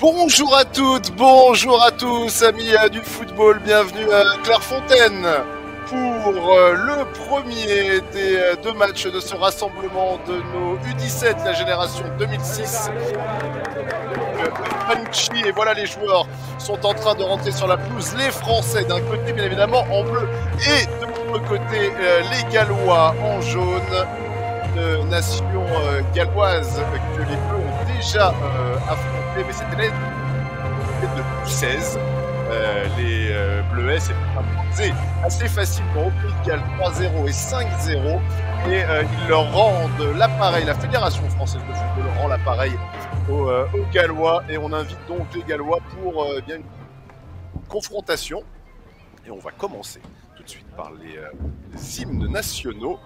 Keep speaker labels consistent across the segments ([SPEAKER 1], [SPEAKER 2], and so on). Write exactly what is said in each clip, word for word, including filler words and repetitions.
[SPEAKER 1] Bonjour à toutes, bonjour à tous, amis euh, du football, bienvenue à Clairefontaine pour euh, le premier des euh, deux matchs de ce rassemblement de nos U dix-sept, la génération deux mille six. Euh, Panucci, et voilà, les joueurs sont en train de rentrer sur la pelouse, les Français d'un côté bien évidemment en bleu et de l'autre côté euh, les Gallois en jaune. Une nation euh, galloise que les Bleus ont déjà euh, affrontée, mais c'était l'année de deux mille seize. Euh, les euh, Bleuets s'est imposé assez facilement au Pays de Galles trois zéro et cinq zéro, et euh, ils leur rendent l'appareil, la Fédération française de football rend l'appareil aux, euh, aux Gallois, et on invite donc les Gallois pour euh, bien une confrontation. Et on va commencer tout de suite par les, euh, les hymnes nationaux.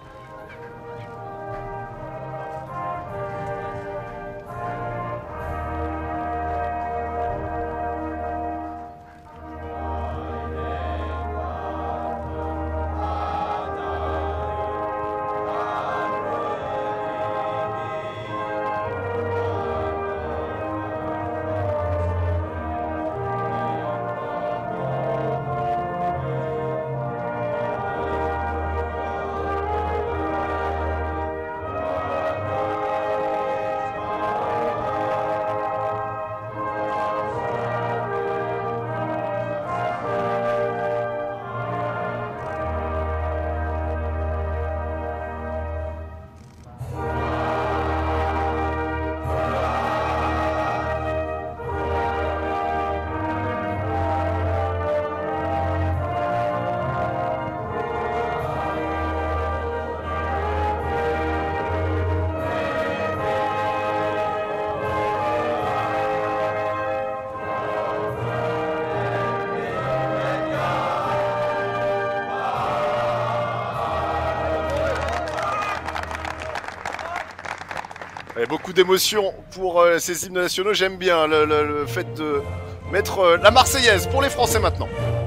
[SPEAKER 1] Et beaucoup d'émotions pour euh, ces hymnes nationaux. J'aime bien le, le, le fait de mettre euh, la Marseillaise pour les Français maintenant.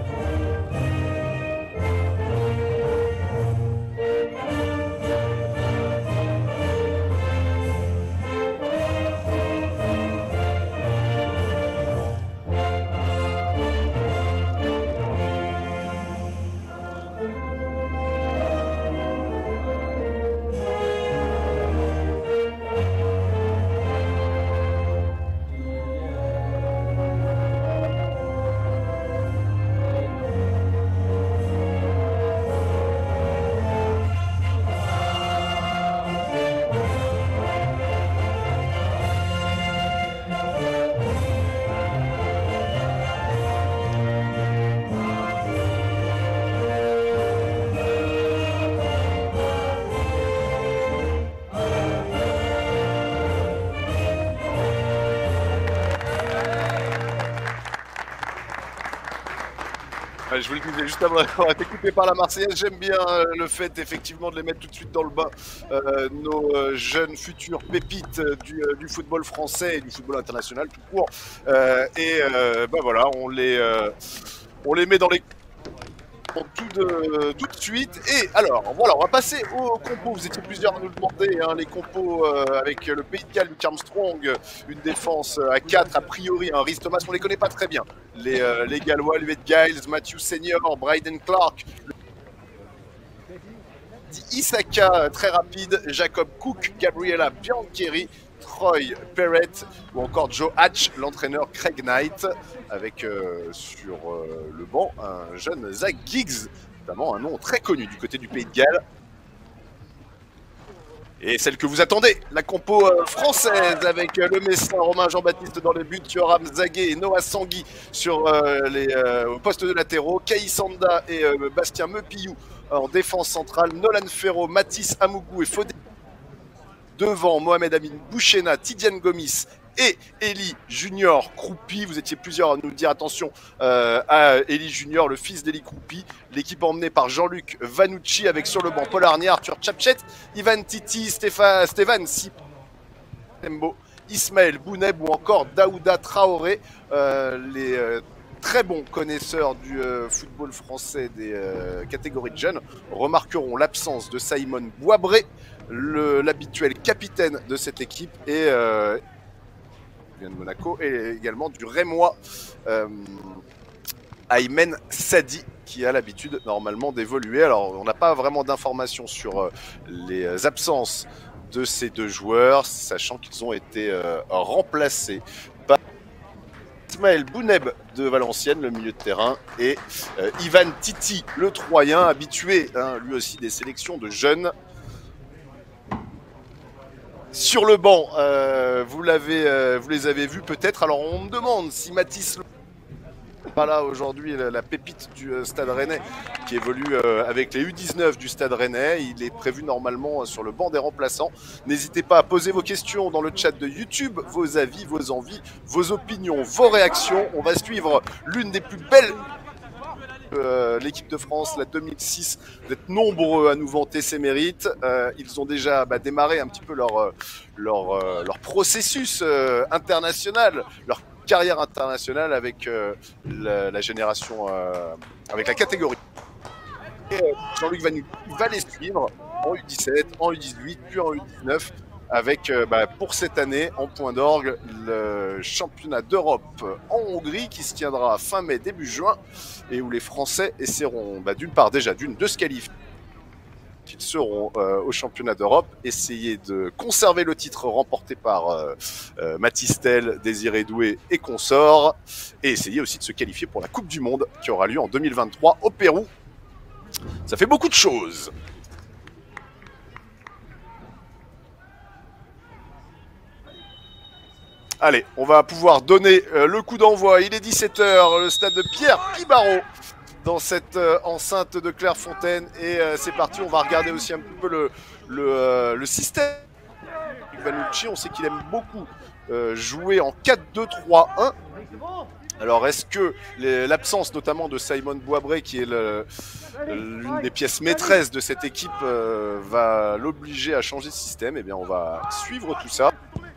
[SPEAKER 1] Je vous le disais juste avant d'avoir été coupé par la Marseillaise, j'aime bien euh, le fait effectivement de les mettre tout de suite dans le bain, euh, nos euh, jeunes futures pépites du, euh, du football français et du football international tout court. Euh, et euh, ben voilà, on les, euh, on les met dans les tout de, tout de suite. Et alors, voilà, on va passer aux compos. Vous étiez plusieurs à nous demander hein, les compos euh, avec le Pays de Galles, Luke Armstrong, une défense à quatre, a priori, un Rhys Thomas, on les connaît pas très bien. Les, euh, les Gallois, Luet Giles, Matthew Senior, Bryden Clark, Isaka, très rapide, Jacob Cook, Gabriella Biancheri, Troy Perrett ou encore Joe Hatch, l'entraîneur Craig Knight, avec euh, sur euh, le banc un jeune Zach Giggs, notamment un nom très connu du côté du Pays de Galles. Et celle que vous attendez, la compo euh, française avec euh, le Messin, Romain Jean-Baptiste dans le but, Yoram Zagué et Noah Sangui sur euh, les euh, postes de latéraux, Kai Sanda et euh, Bastien Mepillou en défense centrale, Nolan Ferro, Mathis Amougou et Fodé. Devant Mohamed Amin Bouchena, Tidiane Gomis et Eli Junior Croupi. Vous étiez plusieurs à nous dire attention euh, à Eli Junior, le fils d'Eli Croupi. L'équipe emmenée par Jean-Luc Vanucci avec sur le banc Paul Arnier, Arthur Tchapchet, Ivan Titi, Stéphane, Stéphane Sitembo, Ismaël Bouneb ou encore Daouda Traoré. Euh, les euh, très bons connaisseurs du euh, football français des euh, catégories de jeunes remarqueront l'absence de Simon Boisbré, l'habituel capitaine de cette équipe, et euh, vient de Monaco, et également du Rémois euh, Aymen Sadi, qui a l'habitude normalement d'évoluer. Alors on n'a pas vraiment d'informations sur euh, les absences de ces deux joueurs, sachant qu'ils ont été euh, remplacés par Ismaël Bouneb de Valenciennes, le milieu de terrain, et euh, Ivan Titi, le Troyen, habitué hein, lui aussi des sélections de jeunes. Sur le banc, euh, vous, l'avez, euh, vous les avez vus peut-être. Alors on me demande si Mathis pas là aujourd'hui, la, la pépite du euh, Stade Rennais qui évolue euh, avec les U dix-neuf du Stade Rennais. Il est prévu normalement euh, sur le banc des remplaçants. N'hésitez pas à poser vos questions dans le chat de YouTube, vos avis, vos envies, vos opinions, vos réactions. On va suivre l'une des plus belles Euh, l'équipe de France, la deux mille six, vous êtes nombreux à nous vanter ses mérites. Euh, ils ont déjà bah, démarré un petit peu leur, leur, euh, leur processus euh, international, leur carrière internationale avec euh, la, la génération, euh, avec la catégorie. Et euh, Jean-Luc Vannu va les suivre en U dix-sept, en U dix-huit, puis en U dix-neuf. Avec, euh, bah, pour cette année, en point d'orgue, le championnat d'Europe en Hongrie qui se tiendra fin mai, début juin, et où les Français essaieront, bah, d'une part déjà, d'une, de se qualifier. Ils seront euh, au championnat d'Europe, essayer de conserver le titre remporté par euh, euh, Mathys Tel, Désiré Doué et consorts, et essayer aussi de se qualifier pour la Coupe du Monde qui aura lieu en deux mille vingt-trois au Pérou. Ça fait beaucoup de choses. Allez, on va pouvoir donner euh, le coup d'envoi. Il est dix-sept heures, le stade de Pierre Pibarot dans cette euh, enceinte de Clairefontaine. Et euh, c'est parti, on va regarder aussi un petit peu le, le, euh, le système. Vanucci, on sait qu'il aime beaucoup euh, jouer en quatre deux trois un. Alors est-ce que l'absence notamment de Simon Boisbré, qui est l'une des pièces maîtresses de cette équipe, euh, va l'obliger à changer de système? Eh bien on va suivre tout ça.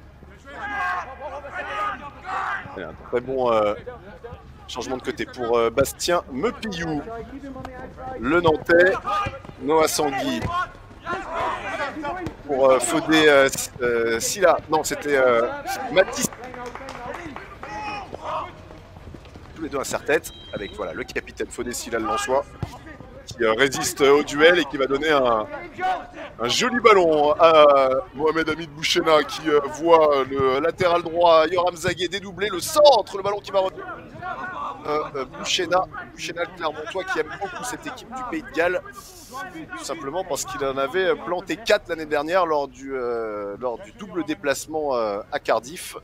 [SPEAKER 1] Un très bon euh, changement de côté pour euh, Bastien Mepillou, le Nantais. Noah Sangui pour euh, Fodé euh, euh, Silla. Non, c'était euh, Mathis. Tous les deux à serre-tête avec voilà, le capitaine Fodé Silla, le Lensois, qui euh, résiste au duel et qui va donner un, un joli ballon à Mohamed Hamid Bouchena, qui euh, voit le latéral droit Yoram Zagué dédoubler le centre, le ballon qui va revenir. Euh, euh, Bouchena, Bouchena le Clermontois, qui aime beaucoup cette équipe du Pays de Galles, tout simplement parce qu'il en avait planté quatre l'année dernière lors du, euh, lors du double déplacement euh, à Cardiff.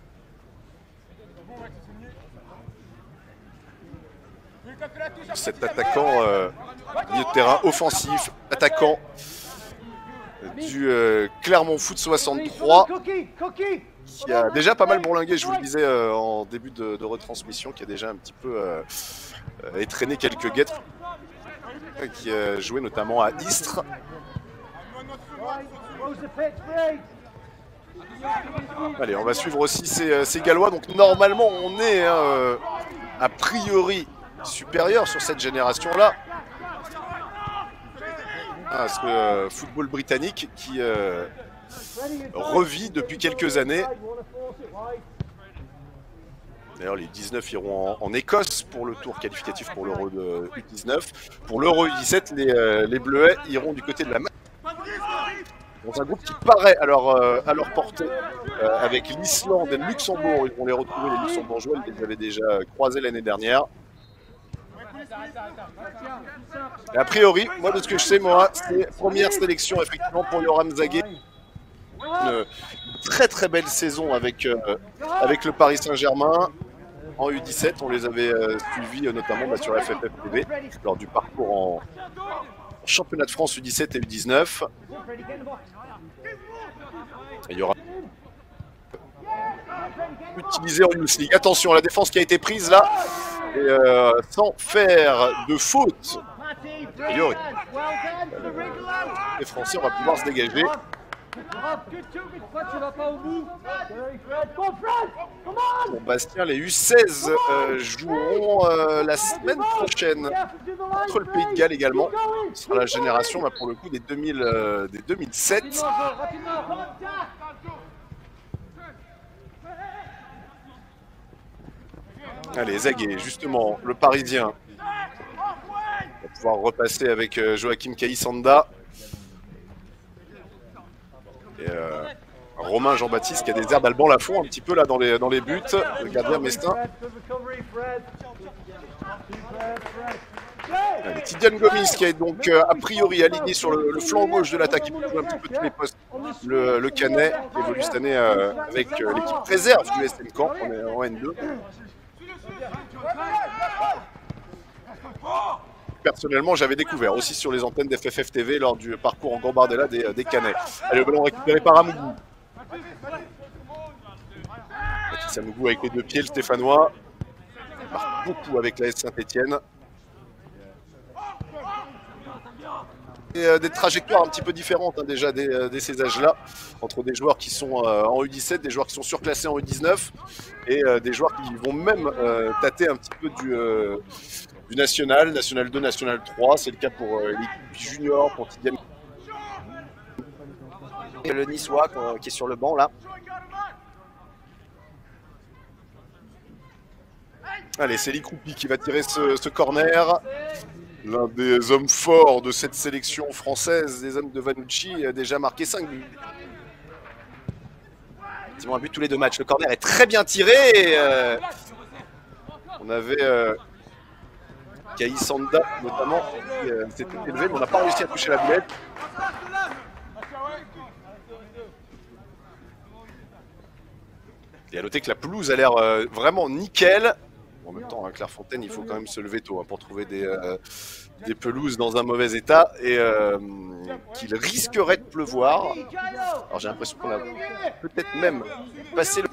[SPEAKER 1] Cet attaquant euh, milieu de terrain offensif, attaquant du euh, Clermont Foot soixante-trois, qui a déjà pas mal bourlingué, je vous le disais euh, en début de, de retransmission, qui a déjà un petit peu euh, euh, étraîné quelques guêtres, qui a joué notamment à Istres. Allez, on va suivre aussi ces, ces Gallois. Donc normalement on est hein, euh, a priori supérieur sur cette génération-là. Ah, ce euh, football britannique qui euh, revit depuis quelques années. D'ailleurs, les U dix-neuf iront en, en Écosse pour le tour qualificatif pour l'Euro de U dix-neuf. Pour l'Euro U dix-sept, les, euh, les Bleuets iront du côté de la main. Dans un groupe qui paraît à leur, euh, à leur portée, euh, avec l'Islande et le Luxembourg. Ils vont les retrouver, les Luxembourgeois, ils les avaient déjà croisés l'année dernière. Et a priori, moi de ce que je sais, moi, c'est première sélection effectivement pour Yoram Zagué. Une très très belle saison avec, euh, avec le Paris Saint-Germain. En U dix-sept, on les avait euh, suivis euh, notamment bah, sur F F F T V lors du parcours en championnat de France U dix-sept et U dix-neuf. Et il y aura utilisé en Youth League. Attention à la défense qui a été prise là. Et euh, sans faire de faute, euh, les Français, on va pouvoir se dégager. Pour Bastien, les U seize euh, joueront euh, la semaine prochaine contre le Pays de Galles également. Ce sera la génération bah, pour le coup des, deux mille, euh, des deux mille sept. Allez, Zagué, justement, le Parisien. On va pouvoir repasser avec euh, Joachim Kaïsanda. Et euh, Romain Jean-Baptiste qui a des herbes Alban Lafont un petit peu là dans les, dans les buts. Le gardien Mestin. Allez, Tidiane Gomis qui est donc euh, a priori aligné sur le, le flanc gauche de l'attaque. Il peut jouer un petit peu tous les postes. Le, le Canet qui évolue cette année euh, avec euh, l'équipe réserve du S M Caen. On est en N deux. Personnellement, j'avais découvert aussi sur les antennes d'F F F T V lors du parcours en Gambardella des, des Canets. Allez, le ballon récupéré par Amougou. Mathis Amougou avec les deux pieds, le Stéphanois. Il marque beaucoup avec la S Saint-Etienne. Et, euh, des trajectoires un petit peu différentes hein, déjà dès, euh, dès ces âges-là, entre des joueurs qui sont euh, en U dix-sept, des joueurs qui sont surclassés en U dix-neuf et euh, des joueurs qui vont même euh, tâter un petit peu du, euh, du national, national deux, national trois. C'est le cas pour euh, l'équipe junior, pour Tidiane.
[SPEAKER 2] Et le Niçois euh, qui est sur le banc là.
[SPEAKER 1] Allez, c'est Likroupi qui va tirer ce, ce corner. L'un des hommes forts de cette sélection française, des hommes de Vanucci, a déjà marqué cinq buts.
[SPEAKER 2] Ils ont un but tous les deux matchs. Le corner est très bien tiré. Et, euh...
[SPEAKER 1] On avait euh, Kaïsanda notamment qui euh, s'était élevé, mais on n'a pas réussi à toucher la boulette. Et à noter que la pelouse a l'air euh, vraiment nickel. En même temps, à Clairefontaine, il faut quand même se lever tôt hein, pour trouver des, euh, des pelouses dans un mauvais état et euh, qu'il risquerait de pleuvoir. Alors j'ai l'impression qu'on a peut-être même passé le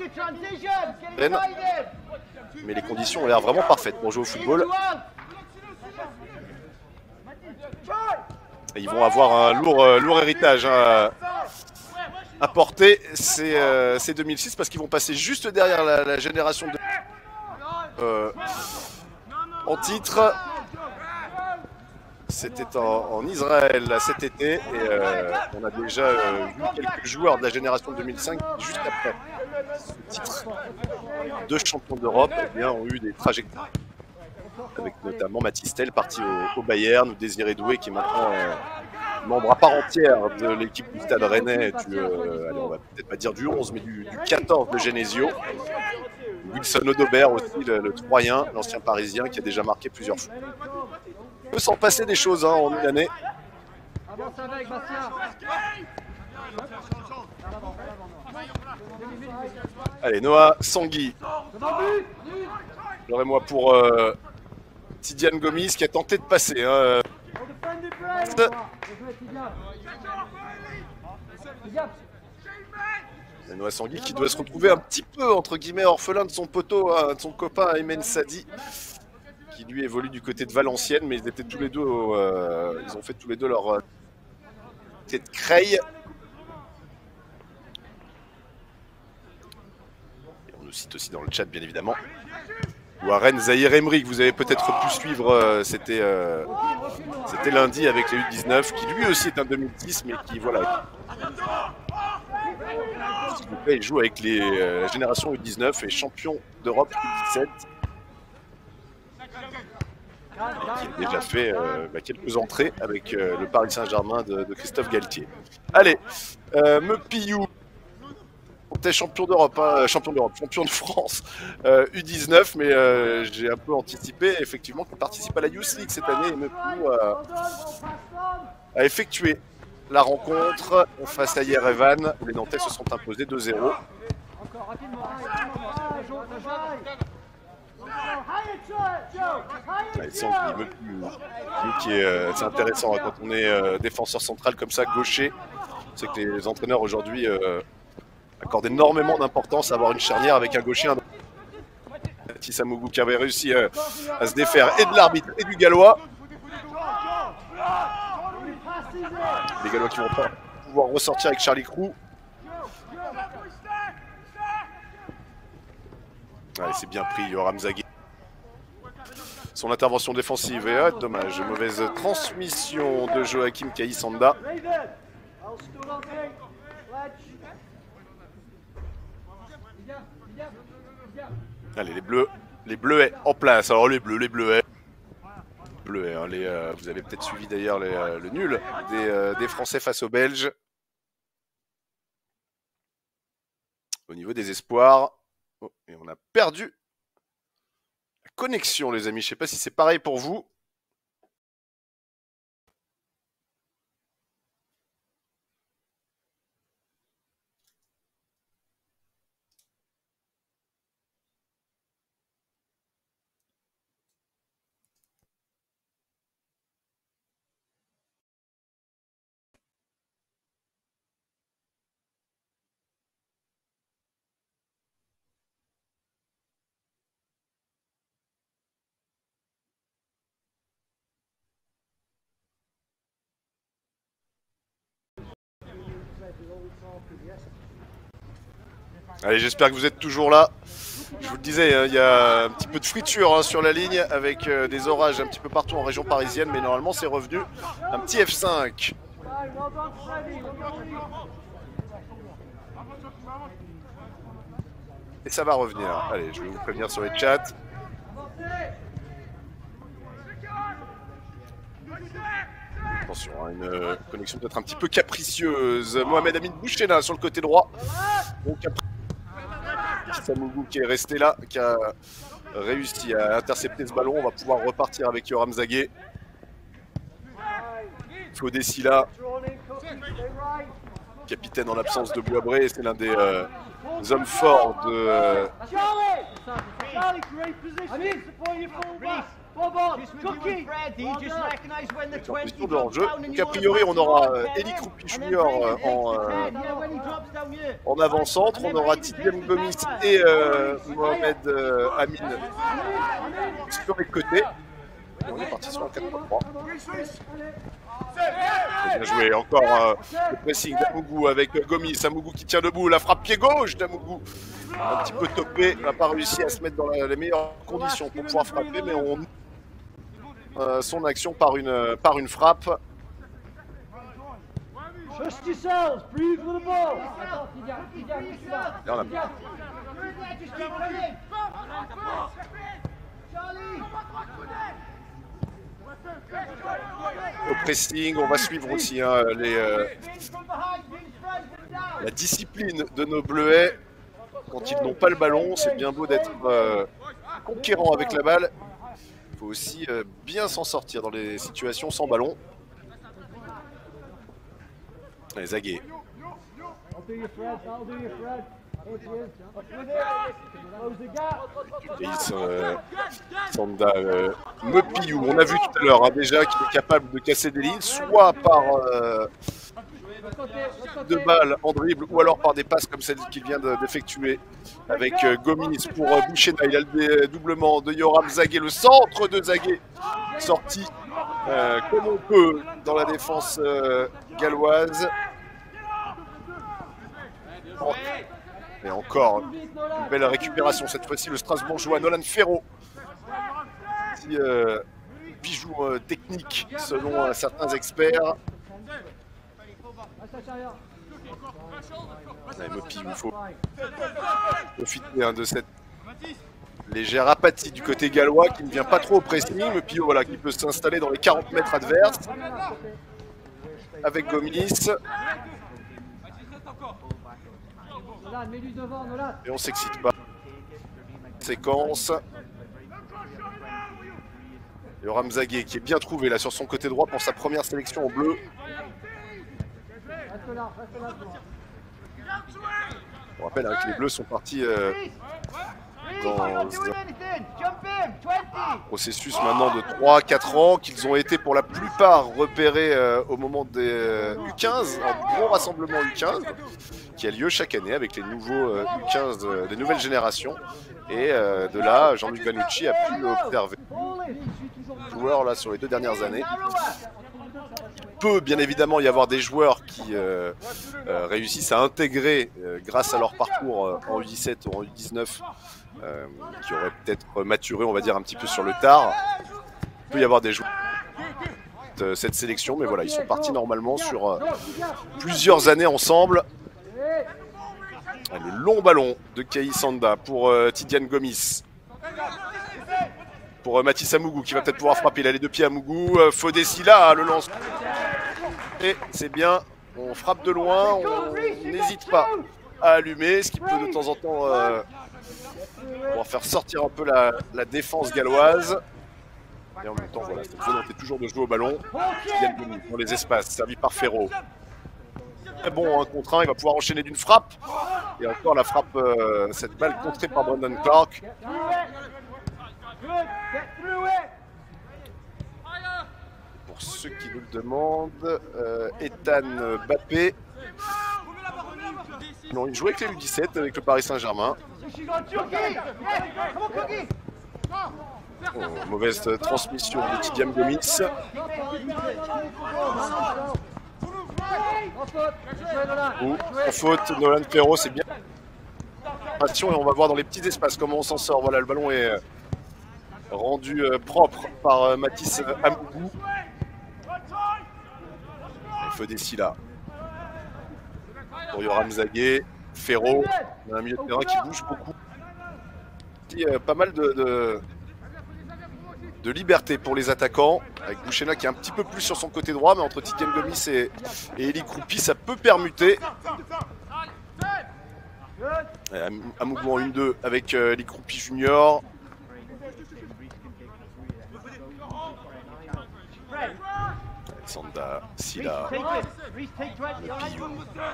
[SPEAKER 1] mais les conditions ont l'air vraiment parfaites pour jouer au football. Et ils vont avoir un lourd, euh, lourd héritage hein, à porter, c'est euh, deux mille six parce qu'ils vont passer juste derrière la, la génération de... Euh, en titre, c'était en, en Israël là, cet été et euh, on a déjà euh, vu quelques joueurs de la génération deux mille cinq juste après ce titre de champion d'Europe eh ont eu des trajectoires avec notamment Mathis Tel parti au, au Bayern ou Désiré Doué qui est maintenant euh, membre à part entière de l'équipe du Stade Rennais du, euh, allez, on va peut-être pas dire du onze mais du, du quatorze de Genesio. Wilson Odobert aussi, le, le Troyen, l'ancien Parisien qui a déjà marqué plusieurs fois. Il peut s'en passer des choses hein, en une année. Allez, Noah Sangui. J'aurais moi pour euh, Tidiane Gomis qui a tenté de passer. Hein. Noah Sangui qui doit se retrouver un petit peu entre guillemets orphelin de son poteau, hein, de son copain Aymen Sadi, qui lui évolue du côté de Valenciennes, mais ils étaient tous les deux, euh, ils ont fait tous les deux leur euh, tête Creil. Et on nous cite aussi dans le chat bien évidemment. Warren Zahir Emery, que vous avez peut-être pu suivre, euh, c'était euh, c'était lundi avec les U dix-neuf, qui lui aussi est un deux mille dix, mais qui voilà. S'il vous plaît, il joue avec les euh, générations U dix-neuf et champion d'Europe U dix-sept. Et qui a déjà fait euh, bah, quelques entrées avec euh, le Paris Saint-Germain de, de Christophe Galtier. Allez, euh, Mepillou, t'es champion d'Europe, hein, champion d'Europe, champion de France euh, U dix-neuf, mais euh, j'ai un peu anticipé effectivement qu'il participe à la Youth League cette année et Mepillou a, a effectué la rencontre face à Yerevan où les Nantais se sont imposés deux zéro. C'est intéressant hein, quand on est euh, défenseur central comme ça, gaucher. C'est que les entraîneurs aujourd'hui euh, accordent énormément d'importance à avoir une charnière avec un gaucher. Un... Mathis Amougou qui avait réussi euh, à se défaire et de l'arbitre et du gallois. Les Gallois qui vont pas pouvoir ressortir avec Charlie Krou. Allez, c'est bien pris, Yoram Zagué. Son intervention défensive est ah, dommage. Mauvaise transmission de Joachim Kaïsanda. Allez, les bleus, les bleuets en place. Alors les bleus, les bleuets. Bleuets, hein, les, euh, vous avez peut-être suivi d'ailleurs euh, le nul des, euh, des Français face aux Belges. Au niveau des espoirs. Oh, et on a perdu la connexion, les amis. Je ne sais pas si c'est pareil pour vous. Allez, j'espère que vous êtes toujours là. Je vous le disais, hein, il y a un petit peu de friture hein, sur la ligne avec euh, des orages un petit peu partout en région parisienne, mais normalement c'est revenu. Un petit F cinq. Et ça va revenir. Allez, je vais vous prévenir sur les chats. Attention, hein, une euh, connexion peut-être un petit peu capricieuse. Mohamed Amin Bouchena sur le côté droit. Donc après, Samougou qui est resté là, qui a réussi à intercepter ce ballon. On va pouvoir repartir avec Yoram Zagué. Fodé Silla, capitaine en l'absence de Boisbré, c'est l'un des, euh, des hommes forts de... Euh, de hors-jeu. Donc a priori on aura euh, Eli Kroupi Junior euh, en, euh, en avant-centre, on aura Tidiane Gomis et euh, Mohamed euh, Amin sur les côtés. Et on est parti sur un quatre trois trois. Bien joué, encore euh, le pressing d'Amougou avec euh, Gomis, Amougou qui tient debout, la frappe pied gauche d'Amougou. Un petit peu topé, n'a pas réussi à se mettre dans la, les meilleures conditions pour pouvoir frapper, mais on euh, son action par une, par une frappe. Et on a... Au pressing, on va suivre aussi hein, les, euh, la discipline de nos bleuets. Quand ils n'ont pas le ballon, c'est bien beau d'être euh, conquérant avec la balle. Il faut aussi euh, bien s'en sortir dans les situations sans ballon. Allez, Zagué. Et euh, Sanda euh, Mepiou, on a vu tout à l'heure hein, déjà qu'il est capable de casser des lignes, soit par euh, de balles en dribble ou alors par des passes comme celle qu'il vient d'effectuer avec euh, Gomis pour euh, Bouchena. Il a le doublement de Yoram Zagué, le centre de Zagué sorti euh, comme on peut dans la défense euh, galloise. Oh. Et encore une belle récupération, cette fois-ci le Strasbourgeois Nolan Ferro. Petit euh, bijou euh, technique selon euh, certains experts. Ouais, Mopi, il faut profiter hein, de cette légère apathie du côté gallois qui ne vient pas trop au pressing. Mopi voilà, qui peut s'installer dans les quarante mètres adverses avec Gomis. Et on s'excite pas. Séquence. Yoram Zagué qui est bien trouvé là sur son côté droit pour sa première sélection en bleu. On rappelle hein, que les bleus sont partis euh, dans un processus maintenant de trois à quatre ans, qu'ils ont été pour la plupart repérés euh, au moment des euh, U quinze, un gros rassemblement U quinze qui a lieu chaque année avec les nouveaux euh, U quinze euh, des nouvelles générations. Et euh, de là, Jean-Luc Vanucci a pu observer les joueurs là sur les deux dernières années. Il peut bien évidemment y avoir des joueurs qui euh, euh, réussissent à intégrer euh, grâce à leur parcours euh, en U dix-sept ou en U dix-neuf, euh, qui auraient peut-être maturé, on va dire, un petit peu sur le tard. Il peut y avoir des joueurs de cette sélection, mais voilà, ils sont partis normalement sur euh, plusieurs années ensemble. Le long ballon de Kei Sanda pour euh, Tidiane Gomis. Pour euh, Mathis Amougou qui va peut-être pouvoir frapper. Il a les deux pieds à Amougou. Euh, Fodesila le lance. Et c'est bien. On frappe de loin. On n'hésite pas à allumer. Ce qui peut de temps en temps euh, pouvoir faire sortir un peu la, la défense galloise. Et en même temps, voilà, cette volonté toujours de jouer au ballon. Tidiane Gomis dans les espaces. Servi par Ferro. Très bon un contre un, il va pouvoir enchaîner d'une frappe. Et encore la frappe, euh, cette balle contrée par Brandon Clark. Pour ceux qui nous le demandent, euh, Ethan Bappé. Non, il jouait avec les U dix-sept avec le Paris Saint-Germain. Oh, mauvaise transmission de Tidiane Gomis. Ou en faute, Nolan Ferro, c'est bien. Et on va voir dans les petits espaces comment on s'en sort. Voilà, le ballon est rendu propre par Mathis Amougou. Fodesila pour Yoram Zagué. Ferro, on a un milieu de terrain qui bouge beaucoup. Et, euh, pas mal de, de, de liberté pour les attaquants. Avec Bouchena qui est un petit peu plus sur son côté droit, mais entre Tidiane Gomis et, et Eli Kroupi, ça peut permuter. Amougou en une deux avec euh, Eli Kroupi Junior. Sanda, Sila, Piyou.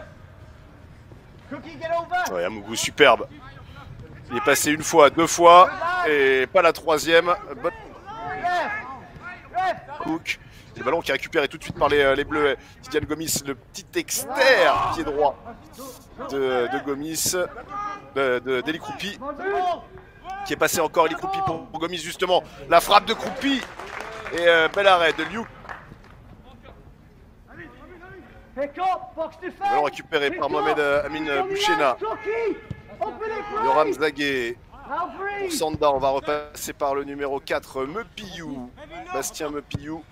[SPEAKER 1] Ouais, Amougou superbe. Il est passé une fois, deux fois, et pas la troisième. Bonne... Cook. Le ballon qui est récupéré tout de suite par les, les Bleus. Tidiane Gomis, le petit externe pied droit de, de Gomis, de, de, d'Eli Kroupi, qui est passé encore Eli Kroupi pour, pour Gomis justement. La frappe de Kroupi et euh, bel arrêt de Liu. Le ballon récupéré par Mohamed Amin Bouchena. Yoram Zagué. Pour Sanda, on va repasser par le numéro quatre, Mepiyou. Bastien Mepiyou.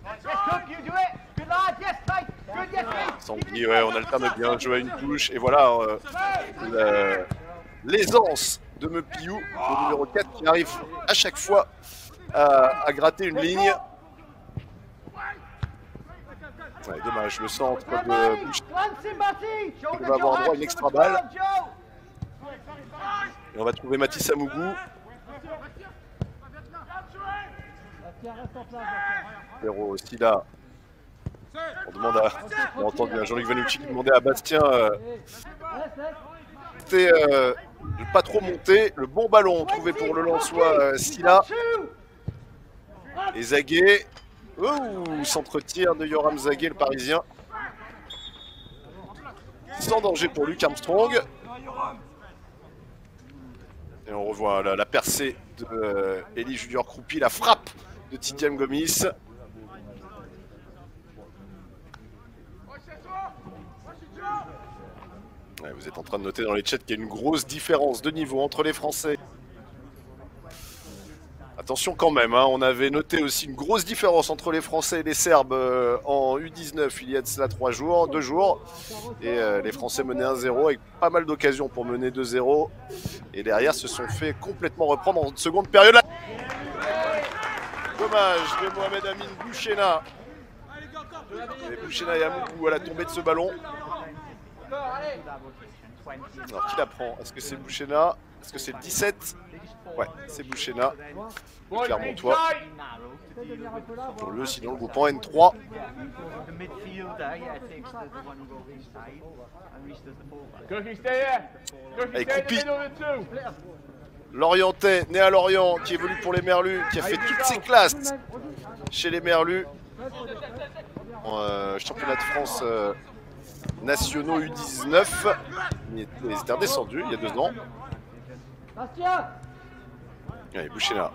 [SPEAKER 1] Sangui, ouais, on alterne bien, jouer à une touche. Et voilà euh, l'aisance de Mepiyou, le numéro quatre, qui arrive à chaque fois à, à gratter une ligne. Ouais, dommage, le centre de Bouche. On va avoir droit à une extra balle. Et on va trouver Mathis Amougou. Ferro aussi là. On demande à. On entend bien Jean-Luc Vanucci qui demandait à Bastien euh, euh, de pas trop monter. Le bon ballon trouvé pour le Lensois euh, Sila. Et Zagué. Ouh, centre-tir de Yoram Zagué, le Parisien. Sans danger pour Luc Armstrong. Et on revoit la, la percée de euh, Eli Junior Kroupi, la frappe de Tidiane Gomis. Ouais, vous êtes en train de noter dans les chats qu'il y a une grosse différence de niveau entre les Français. Attention quand même, hein, on avait noté aussi une grosse différence entre les Français et les Serbes euh, en U dix-neuf il y a de cela trois jours, deux jours. Et euh, les Français menaient un zéro avec pas mal d'occasions pour mener deux zéro. Et derrière se sont fait complètement reprendre en seconde période. Dommage de Mohamed Amin Bouchena. Et Bouchena et Amougou à la tombée de ce ballon. Alors qui la prend? Est-ce que c'est Bouchena? Est-ce que c'est le dix-sept? Ouais, c'est Bouchena. Clermontois. Pour le, sinon le groupe en N trois. Allez, Kroupi. Lorientais, né à Lorient, qui évolue pour les Merlus, qui a fait toutes ses classes chez les Merlus. Euh, championnat de France euh, nationaux U dix-neuf. Ils étaient redescendus il y a deux ans. Allez, Bouchena.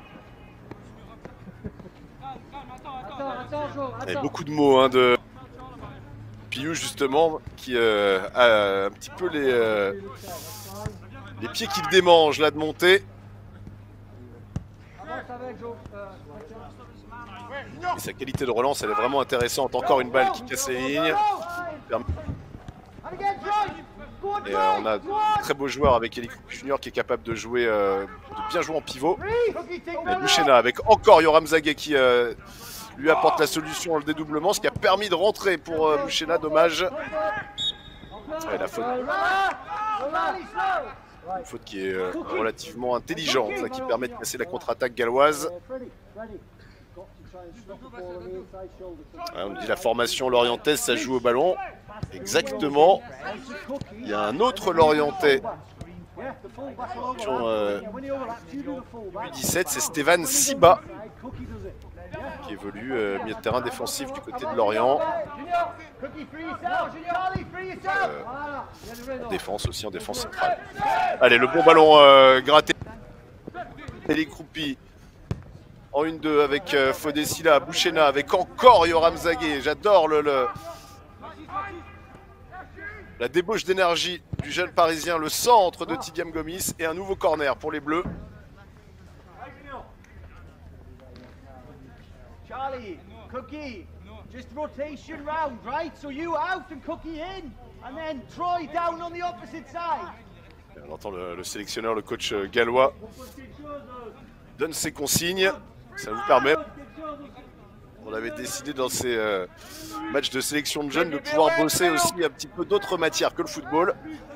[SPEAKER 1] Il y a beaucoup de mots hein, de Piyou justement qui euh, a un petit peu les, euh, les pieds qui le démangent là de monter. Et sa qualité de relance elle est vraiment intéressante. Encore une balle qui casse les lignes. Et euh, on a de très beaux joueurs avec Eli Junior qui est capable de jouer, euh, de bien jouer en pivot. Et Bouchena avec encore Yoram Zague qui euh, lui apporte la solution au dédoublement, ce qui a permis de rentrer pour euh, Bouchena, dommage. Ouais, la faute. Une faute qui est euh, relativement intelligente, ça, qui permet de casser la contre-attaque galloise. Ouais, on dit la formation lorientaise, ça joue au ballon. Exactement. Il y a un autre Lorientais. Euh, U dix-sept, c'est Stéphane Siba, qui évolue euh, milieu de terrain défensif du côté de Lorient. Euh, en défense aussi, en défense centrale. Allez, le bon ballon euh, gratté. Eli Kroupi en une deux avec euh, Fodessila, Bouchena, avec encore Yoram Zague. J'adore le, le, la débauche d'énergie du jeune Parisien, le centre de Tidiam Gomis et un nouveau corner pour les Bleus.
[SPEAKER 3] Charlie, Cookie, just rotation round, right? So you out and Cookie in, and then Troy down on the opposite side.
[SPEAKER 1] On entend le, le sélectionneur, le coach gallois, donne ses consignes. Ça vous permet, on avait décidé dans ces euh, matchs de sélection de jeunes de pouvoir bosser aussi un petit peu d'autres matières que le football.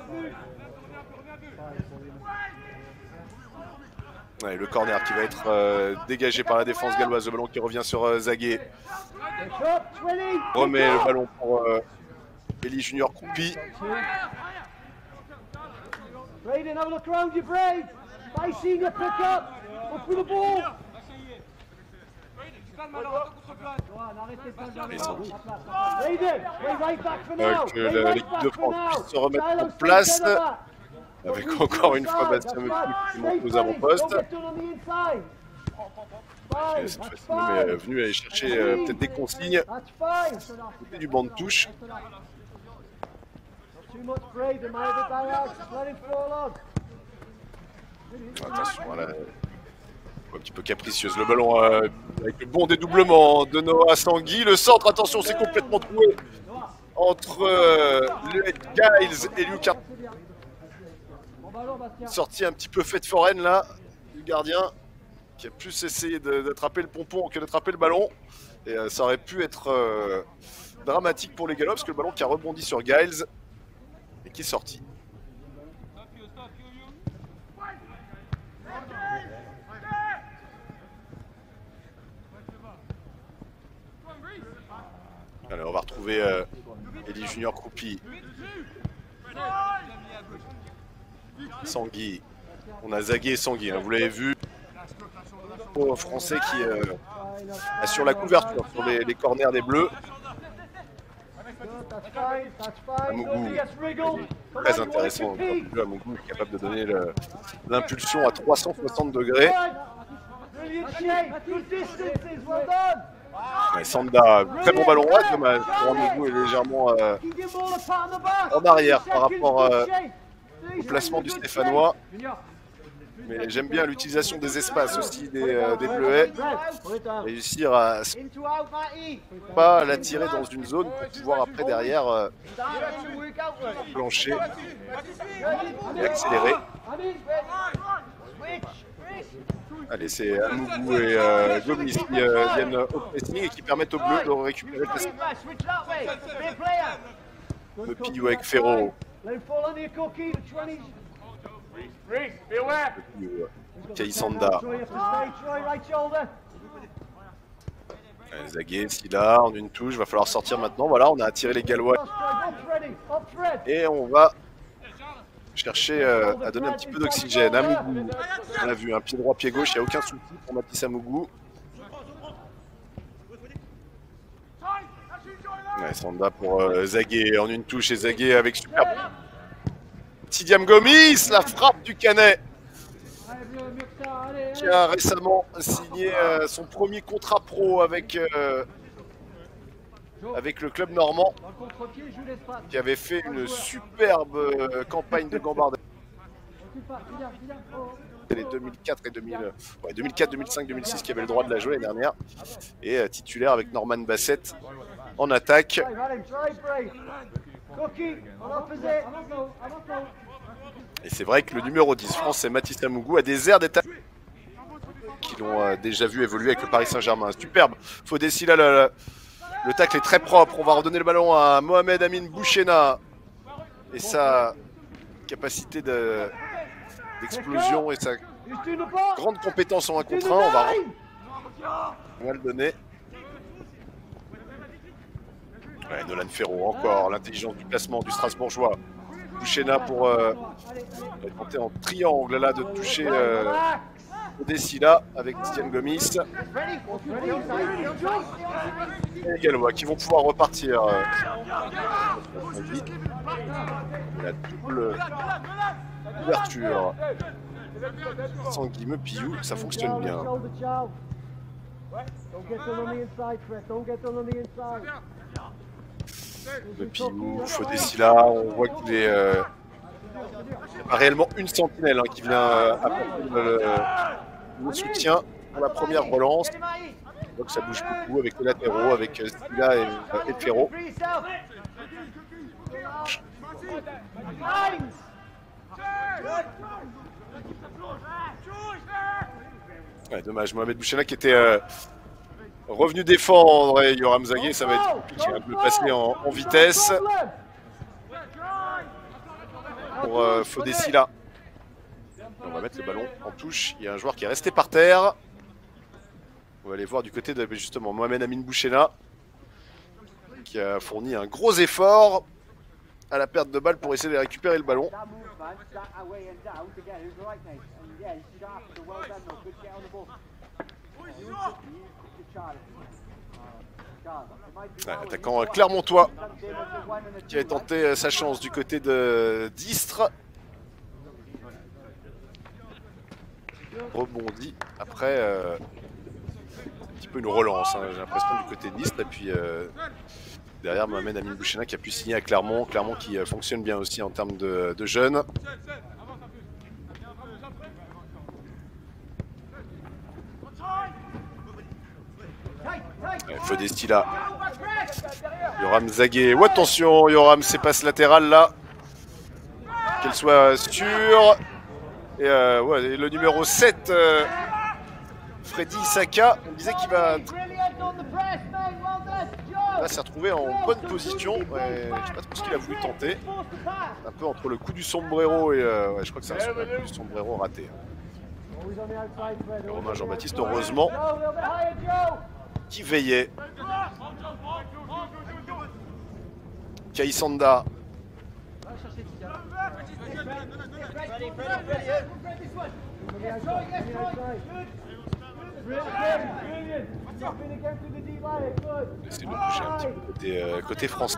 [SPEAKER 1] Ouais, le corner qui va être euh, dégagé par la défense galloise, le ballon qui revient sur euh, Zague. Remet le ballon pour euh, Eli Junior Kroupi.
[SPEAKER 3] Braden, have a look around you, Braid. I seen you pick up. Up with the ball.
[SPEAKER 1] Que l'équipe de France puisse se remettre en place. Avec encore une fois Bastien Mepou qui monte aux avant-postes. Cette fois-ci, on est venu aller chercher euh, peut-être des consignes côté du banc de touche. Attention à la... un petit peu capricieuse. Le ballon euh, avec le bon dédoublement de Noah Sangui. Le centre, attention, c'est complètement troué entre euh, Giles et Lucas. Sortie un petit peu faite foraine là du gardien qui a plus essayé d'attraper le pompon que d'attraper le ballon. Et euh, ça aurait pu être euh, dramatique pour les Gallops parce que le ballon qui a rebondi sur Giles et qui est sorti. Allez, on va retrouver euh, Eli Junior Kroupi. Sangui. On a Zague et Sangui, hein, vous l'avez vu. Au français qui euh, assure la couverture sur les, les corners des Bleus. Amougou, très intéressant. Amougou est capable de donner l'impulsion à trois cent soixante degrés. Ouais, Sanda, très bon ballon droit, dommage. Amougou est légèrement euh, en arrière par rapport euh, au placement du Stéphanois. Mais j'aime bien l'utilisation des espaces aussi des, euh, des Bleuets. Réussir à pas l'attirer dans une zone pour pouvoir après derrière euh, plancher et accélérer. Allez, c'est Amougou et euh, Gomis qui euh, viennent au pressing et qui permettent aux Bleus de récupérer le pressing. Le pilier avec Ferro. Kaïsanda. Zague, Silla, en une touche, va falloir sortir maintenant. Voilà, on a attiré les Gallois. Et on va chercher euh, à donner un petit peu d'oxygène. Amougou, on a vu un pied droit, pied gauche, il n'y a aucun souci pour Mathis Amougou. Ouais, Sanda pour euh, Zague en une touche et Zague avec super. Tidiam Gomis, la frappe du Canet, qui a récemment signé euh, son premier contrat pro avec, euh, avec le club normand, qui avait fait une superbe euh, campagne de gambardage. Les deux mille quatre et deux mille, ouais, deux mille quatre, deux mille cinq, deux mille six qui avaient le droit de la jouer l'année dernière. Et euh, titulaire avec Norman Bassett en attaque. Et c'est vrai que le numéro dix français, Mathis Amougou, a des airs d'être qui l'ont euh, déjà vu évoluer avec le Paris Saint-Germain. Superbe. Fodessi là, le, le, le tacle est très propre. On va redonner le ballon à Mohamed Amin Bouchena. Et sa capacité d'explosion de, et sa grande compétence en un contre un, on va, on va le donner. Ouais, Nolan Ferro encore, l'intelligence du placement du Strasbourgeois. Bouchena pour euh, tenter en triangle là de toucher euh, Fodessi là avec Didier Gomis. Et Gallois qui vont pouvoir repartir. Euh, la double ouverture. Sangui Mepiou, ça fonctionne bien. Mepiou, Fodessi là, on voit qu'il est euh, pas réellement une sentinelle hein, qui vient euh, apporter le, le soutien pour la première relance. On voit que ça bouge beaucoup avec les latéraux, avec Stila et, euh, et Ferro. Ouais, dommage, Mohamed Bouchena qui était euh, revenu défendre et Yoram Zagué, ça va être compliqué de le passer en, en vitesse. Pour euh, Fodessi là. On va mettre le ballon en touche. Il y a un joueur qui est resté par terre. On va aller voir du côté de justement Mohamed Amin Bouchena qui a fourni un gros effort à la perte de balle pour essayer de récupérer le ballon. Ouais, attaquant Clermontois qui a tenté sa chance du côté de d'Istres. Rebondit après euh, un petit peu une relance, hein, j'ai l'impression du côté d'Istres. Et puis euh, derrière Mohamed Amin Bouchena qui a pu signer à Clermont. Clermont qui euh, fonctionne bien aussi en termes de, de jeunes. Ouais, Fodessi là. Yoram Zagué. Oh, attention, Yoram, c'est passe latérale là. Qu'elle soit sûre. Et, euh, ouais, et le numéro sept, euh, Freddy Saka, on disait qu'il va. Là, s'est retrouvé en bonne position. Ouais, je sais pas trop ce qu'il a voulu tenter. Un peu entre le coup du sombrero et. Euh, ouais, je crois que c'est un coup du sombrero raté. Et Romain Jean-Baptiste, heureusement, qui veillait. Kaïsanda. Laissez-le bouger un petit peu côté, euh, côté français.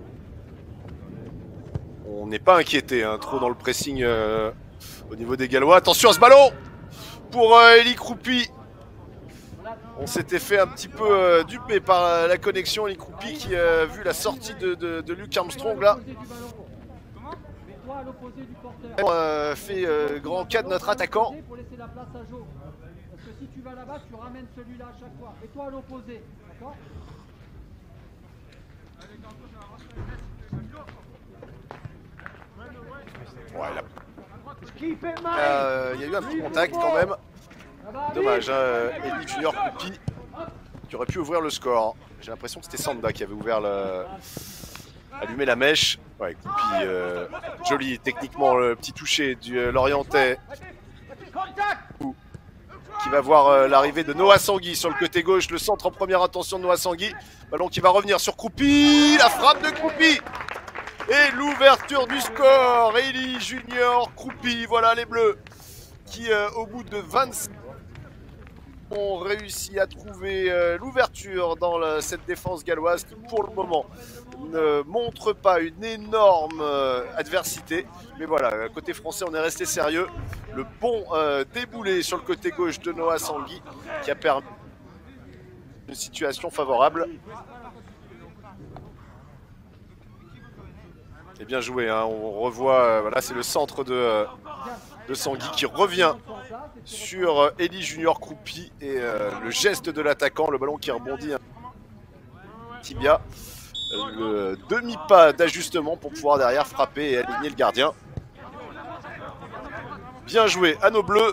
[SPEAKER 1] On n'est pas inquiété, hein, trop dans le pressing euh, au niveau des Gallois. Attention à ce ballon pour euh, Eli Kroupi. On s'était fait un petit peu euh, duper par euh, la connexion. Eli Kroupi qui a euh, vu la sortie de, de, de Luke Armstrong là. On euh, fait euh, grand cas de notre attaquant.
[SPEAKER 4] Si tu vas là-bas, tu ramènes celui-là à chaque fois. Et toi à l'opposé, d'accord?
[SPEAKER 1] Voilà. Euh, il y a eu un petit contact quand même. Dommage, hein, Eli Junior Kroupi qui aurait pu ouvrir le score. J'ai l'impression que c'était Sanda qui avait ouvert le... allumé la mèche. Ouais, Kroupi, euh, joli techniquement le petit toucher du euh, Lorientais. Qui va voir euh, l'arrivée de Noah Sangui sur le côté gauche, le centre en première intention de Noah Sangui. Ballon qui va revenir sur Kroupi, la frappe de Kroupi et l'ouverture du score. Eli Junior Kroupi, voilà les Bleus qui euh, au bout de vingt-cinq ont réussi à trouver euh, l'ouverture dans la, cette défense galloise qui pour le moment ne montre pas une énorme euh, adversité. Mais voilà, côté français on est resté sérieux. Le bon euh, déboulé sur le côté gauche de Noah Sangui qui a permis une situation favorable. Et bien joué, hein. On revoit, euh, voilà, c'est le centre de, euh, de Sangui qui revient sur euh, Eli Junior Kroupi et euh, le geste de l'attaquant, le ballon qui rebondit, hein. Tibia. le demi-pas d'ajustement pour pouvoir derrière frapper et aligner le gardien. Bien joué à nos bleus.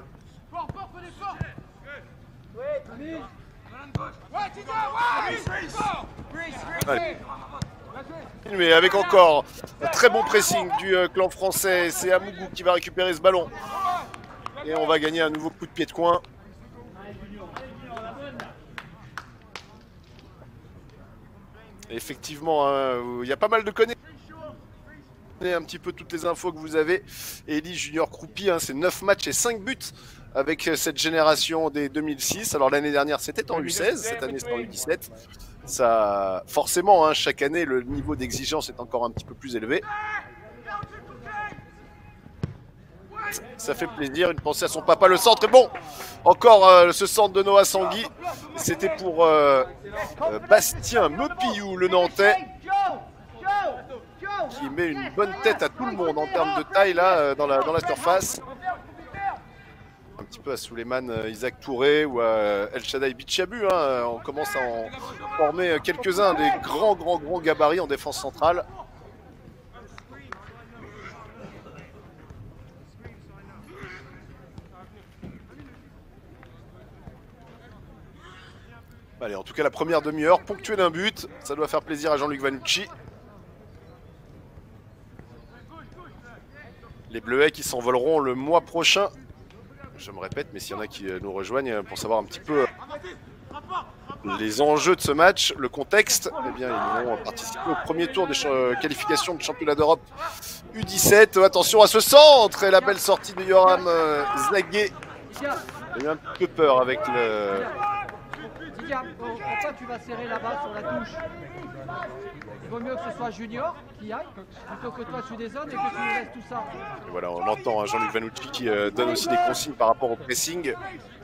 [SPEAKER 1] Allez. Mais avec encore un très bon pressing du euh, clan français, c'est Amougou qui va récupérer ce ballon. Et on va gagner un nouveau coup de pied de coin. Et effectivement, hein, il y a pas mal de connaissances. Un petit peu toutes les infos que vous avez. Elie Junior Croupi, hein, c'est neuf matchs et cinq buts avec cette génération des deux mille six. Alors l'année dernière c'était en U seize, cette année c'est en U dix-sept. Ça, forcément, hein, chaque année le niveau d'exigence est encore un petit peu plus élevé. Ça fait plaisir, une pensée à son papa. Le centre est bon. Encore euh, ce centre de Noah Sangui. C'était pour euh, euh, Bastien Mepillou, le Nantais, qui met une bonne tête à tout le monde en termes de taille là euh, dans, la, dans la surface. Un petit peu à Souleymane euh, Isaac Touré ou à euh, El Shaddai Bichabu. Hein, on commence à en former quelques-uns des grands, grands, grands gabarits en défense centrale. Allez, en tout cas la première demi-heure ponctuée d'un but, ça doit faire plaisir à Jean-Luc Vanucci. Les Bleuets qui s'envoleront le mois prochain. Je me répète, mais s'il y en a qui nous rejoignent pour savoir un petit peu les enjeux de ce match, le contexte, eh bien ils vont participer au premier tour des qualifications de championnat d'Europe U dix-sept. Attention à ce centre et la belle sortie de Yoram Zagué. J'ai eu un petit peu peur avec le...
[SPEAKER 4] Didier, pourquoi tu vas serrer là-bas sur la touche? Il vaut mieux que ce soit Junior qui aille, plutôt que toi tu dézones et que tu nous laisses tout ça.
[SPEAKER 1] Et voilà, on entend hein, Jean-Luc Vanucci qui euh, donne aussi des consignes par rapport au pressing.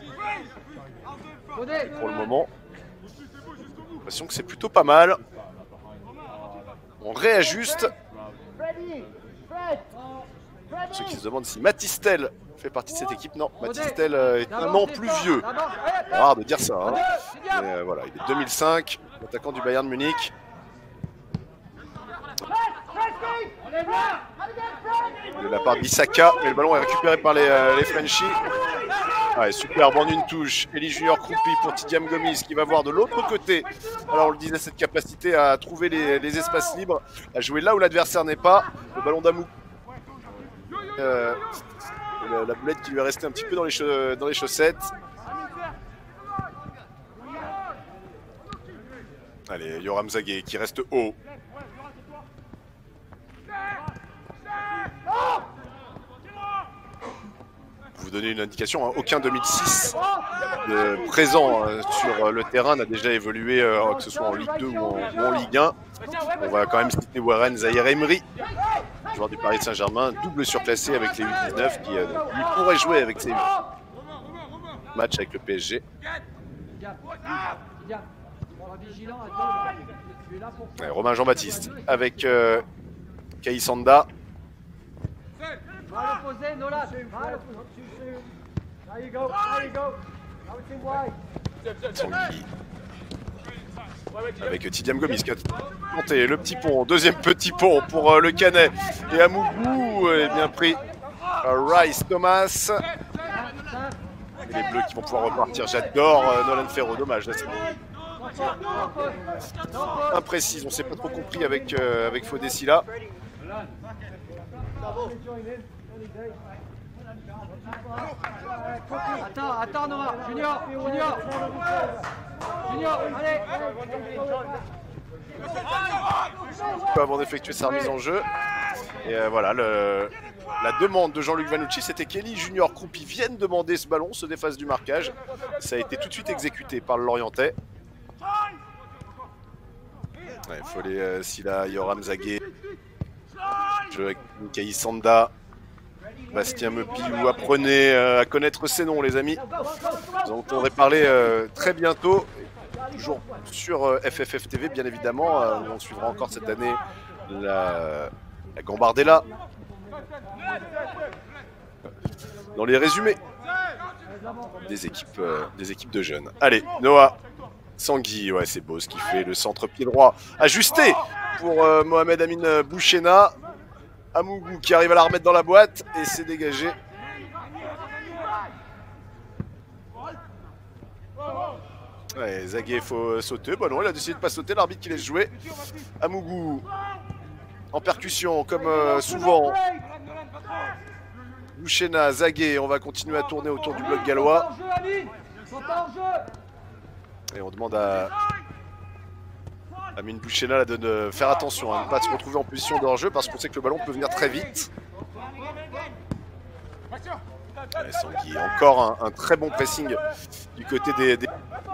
[SPEAKER 1] Pour le moment, j'ai l'impression que c'est plutôt pas mal. On réajuste. Pour ceux qui se demandent si Matistel fait partie de cette équipe, non, Matistel euh, est un an plus vieux. C'est rare de dire ça. Hein. Mais, euh, voilà, il est deux mille cinq, l'attaquant du Bayern de Munich. De la part d'Isaka, mais le ballon est récupéré par les, euh, les Frenchies. Ouais, superbe en une touche. Elie Junior Croupi pour Tidiam Gomis qui va voir de l'autre côté. Alors on le disait, cette capacité à trouver les, les espaces libres, à jouer là où l'adversaire n'est pas. Le ballon d'Amou. Euh, la, la boulette qui lui est restée un petit peu dans les, dans les chaussettes. Allez, Yoram Zagué qui reste haut. Vous donner une indication, hein, aucun deux mille six euh, présent euh, sur le terrain n'a déjà évolué, euh, que ce soit en Ligue deux ou en, ou en Ligue un. On va quand même citer Warren Zahir Emery, joueur du Paris Saint-Germain, double surclassé avec les U dix-neuf, qui euh, lui pourrait jouer avec ses matchs avec le P S G. Ouais, Romain Jean-Baptiste avec euh, Kaïsanda. Sangui. Avec Tidiam Gomis qui a tenté le petit pont, deuxième petit pont pour euh, le Canet. Et Amougou est bien pris. Euh, Rice Thomas. Et les Bleus qui vont pouvoir repartir. J'adore euh, Nolan Ferro, dommage. Là, imprécise, on s'est pas trop compris avec, euh, avec Fodessi là.
[SPEAKER 4] Attends, attends Noah, Junior, Junior, Junior, allez.
[SPEAKER 1] Avant d'effectuer sa remise en jeu. Et euh, voilà, le, la demande de Jean-Luc Vanucci, c'était qu'Elie Junior Croupi vienne demander ce ballon, se défasse du marquage. Ça a été tout de suite exécuté par le Lorientais. Il ouais, faut les euh, Silla, Yoram Zagué. Jeu avec Mikaï Sanda. Bastien Mepillou, apprenez euh, à connaître ces noms les amis. Vous en entendrez parler euh, très bientôt. Toujours sur euh, F F F T V bien évidemment. Euh, on suivra encore cette année la, la Gambardella. Dans les résumés des équipes, euh, des équipes de jeunes. Allez, Noah Sangui, ouais c'est beau ce qu'il fait, le centre pied droit ajusté pour euh, Mohamed Amin Bouchena. Amougou qui arrive à la remettre dans la boîte et c'est dégagé. Ouais, Zagué, il faut sauter. Bon non, il a décidé de pas sauter, l'arbitre qui laisse jouer. Amougou en percussion comme euh, souvent. Bouchena, Zagué, on va continuer à tourner autour du bloc gallois. Et on demande à Amin Bouchena là, de ne faire attention à ne pas se retrouver en position de hors-jeu parce qu'on sait que le ballon peut venir très vite. Ouais, Sangui, encore un, un très bon pressing du côté des... des...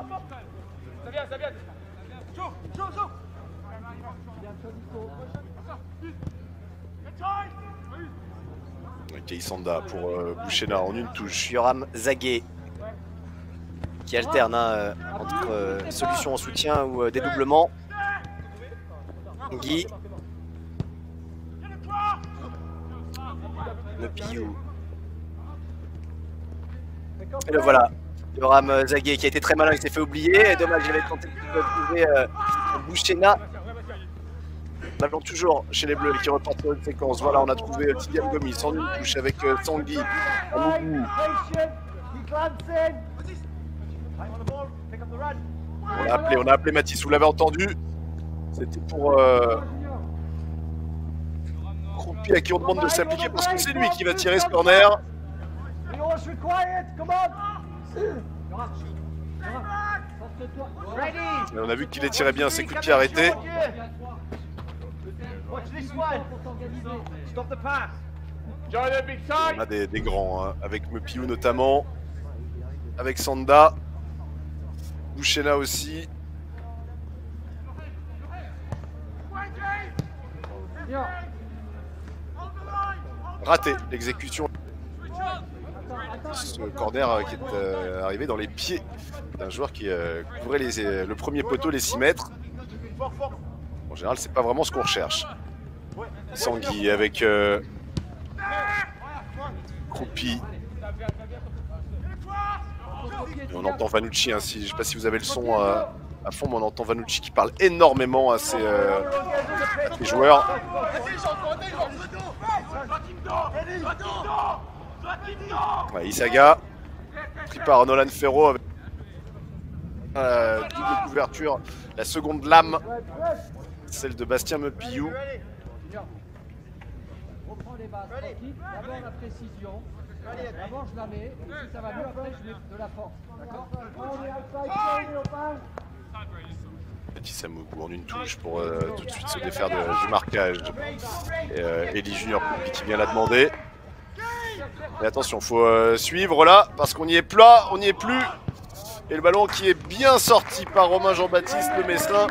[SPEAKER 1] Keisanda pour euh, Bouchena en une touche.
[SPEAKER 2] Yoram Zagué qui alterne hein, entre euh, solution en soutien ou euh, dédoublement. Guy. Mepiou. Et le voilà. Yoram Zagué qui a été très malin, il s'est fait oublier. Et dommage, il avait tenté de trouver euh, Bouchena. Ballon toujours chez les Bleus qui repartent sur une séquence. Voilà, on a trouvé Tidiane Gomis en une touche avec euh, Tanguy. Amougou. On a appelé, on a appelé Mathis, vous l'avez entendu. C'était pour euh, Croupi à qui on demande de s'appliquer parce que c'est lui qui va tirer ce corner. Et on a vu qu'il les tirait bien, ses coups de pied arrêtés. On a des, des grands, hein, avec Mepiou notamment, avec Sanda, Bouchena aussi. Raté l'exécution. Ce corner qui est euh, arrivé dans les pieds d'un joueur qui euh, couvrait les, euh, le premier poteau, les six mètres. En général, c'est pas vraiment ce qu'on recherche. Sangui avec euh, Croupi. Et on entend Vanucci, hein, si, je ne sais pas si vous avez le son euh, à fond, mais on entend Vanucci qui parle énormément à ses, euh, à ses joueurs. Ouais, Isaga, pris par Nolan Ferro avec euh, double couverture, la seconde lame, celle de Bastien Mepiou.
[SPEAKER 4] Reprends les bases, tranquille, d'abord la précision, d'abord je la mets, et si ça va mieux après je mets de la force, d'accord?
[SPEAKER 1] Petit Amougou en une touche pour euh, tout de suite se défaire de, du marquage. Et euh, Eli Junior qui vient la demander. Et attention, faut euh, suivre là, parce qu'on n'y est plus, on n'y est plus. Et le ballon qui est bien sorti par Romain Jean-Baptiste Le Messin.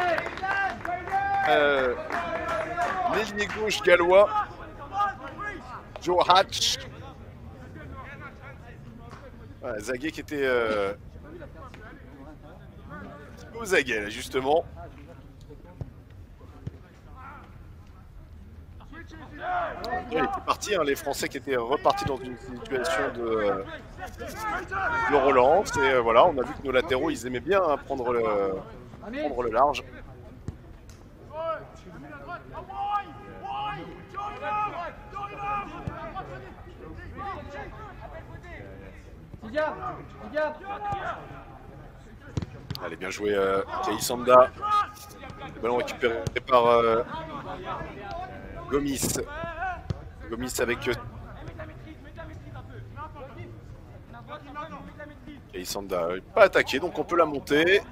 [SPEAKER 1] Euh, L'ailier gauche gallois, Joe Hatch. Voilà, Zagué qui était euh, au Zagué là justement. Il était parti, hein, les Français qui étaient repartis dans une situation de, euh, de relance. Et euh, voilà, on a vu que nos latéraux, ils aimaient bien hein, prendre, le, prendre le large. Allez, bien joué euh, Keisanda. Le ballon récupéré par euh, Gomis. Gomis avec euh, Keisanda. Pas attaqué, donc on peut la monter.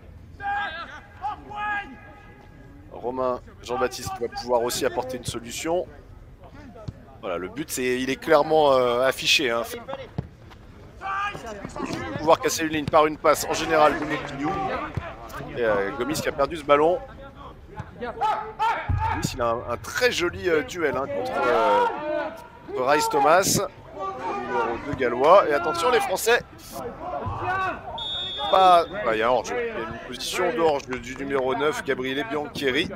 [SPEAKER 1] Romain Jean-Baptiste va pouvoir aussi apporter une solution. Voilà, le but, c'est, il est clairement euh, affiché. Hein. Pouvoir casser une ligne par une passe en général de Mepiou. Et euh, Gomis qui a perdu ce ballon. Gomis, il a un, un très joli euh, duel hein, contre, euh, contre Rice Thomas, le numéro deux gallois. Et attention les Français. Pas... Ah, il y a un hors-jeu. Il y a une position de hors-jeu du numéro neuf, Gabriele Biancheri.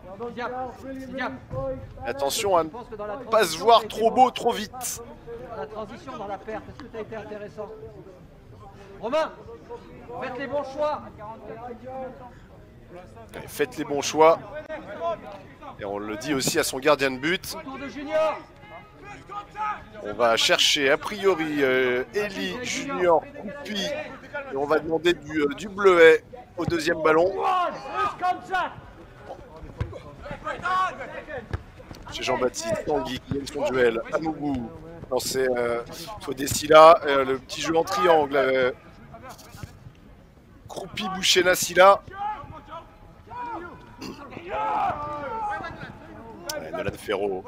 [SPEAKER 1] Attention à ne pas se voir trop beau trop vite.
[SPEAKER 4] La transition dans la perte, est-ce que tu as été intéressant? Romain, faites les bons choix.
[SPEAKER 1] Allez, faites les bons choix. Et on le dit aussi à son gardien de but.
[SPEAKER 4] Retour de Junior.
[SPEAKER 1] On va chercher a priori euh, Eli Junior Coupi. Et on va demander du, euh, du bleuet au deuxième ballon. Chez Jean-Baptiste Tanguy qui gagne son duel. Amougou. Non, c'est euh, Fodessila. Euh, le petit jeu en triangle. Euh, Croupi, Bouchena, Silla. Ouais, Nolan Ferro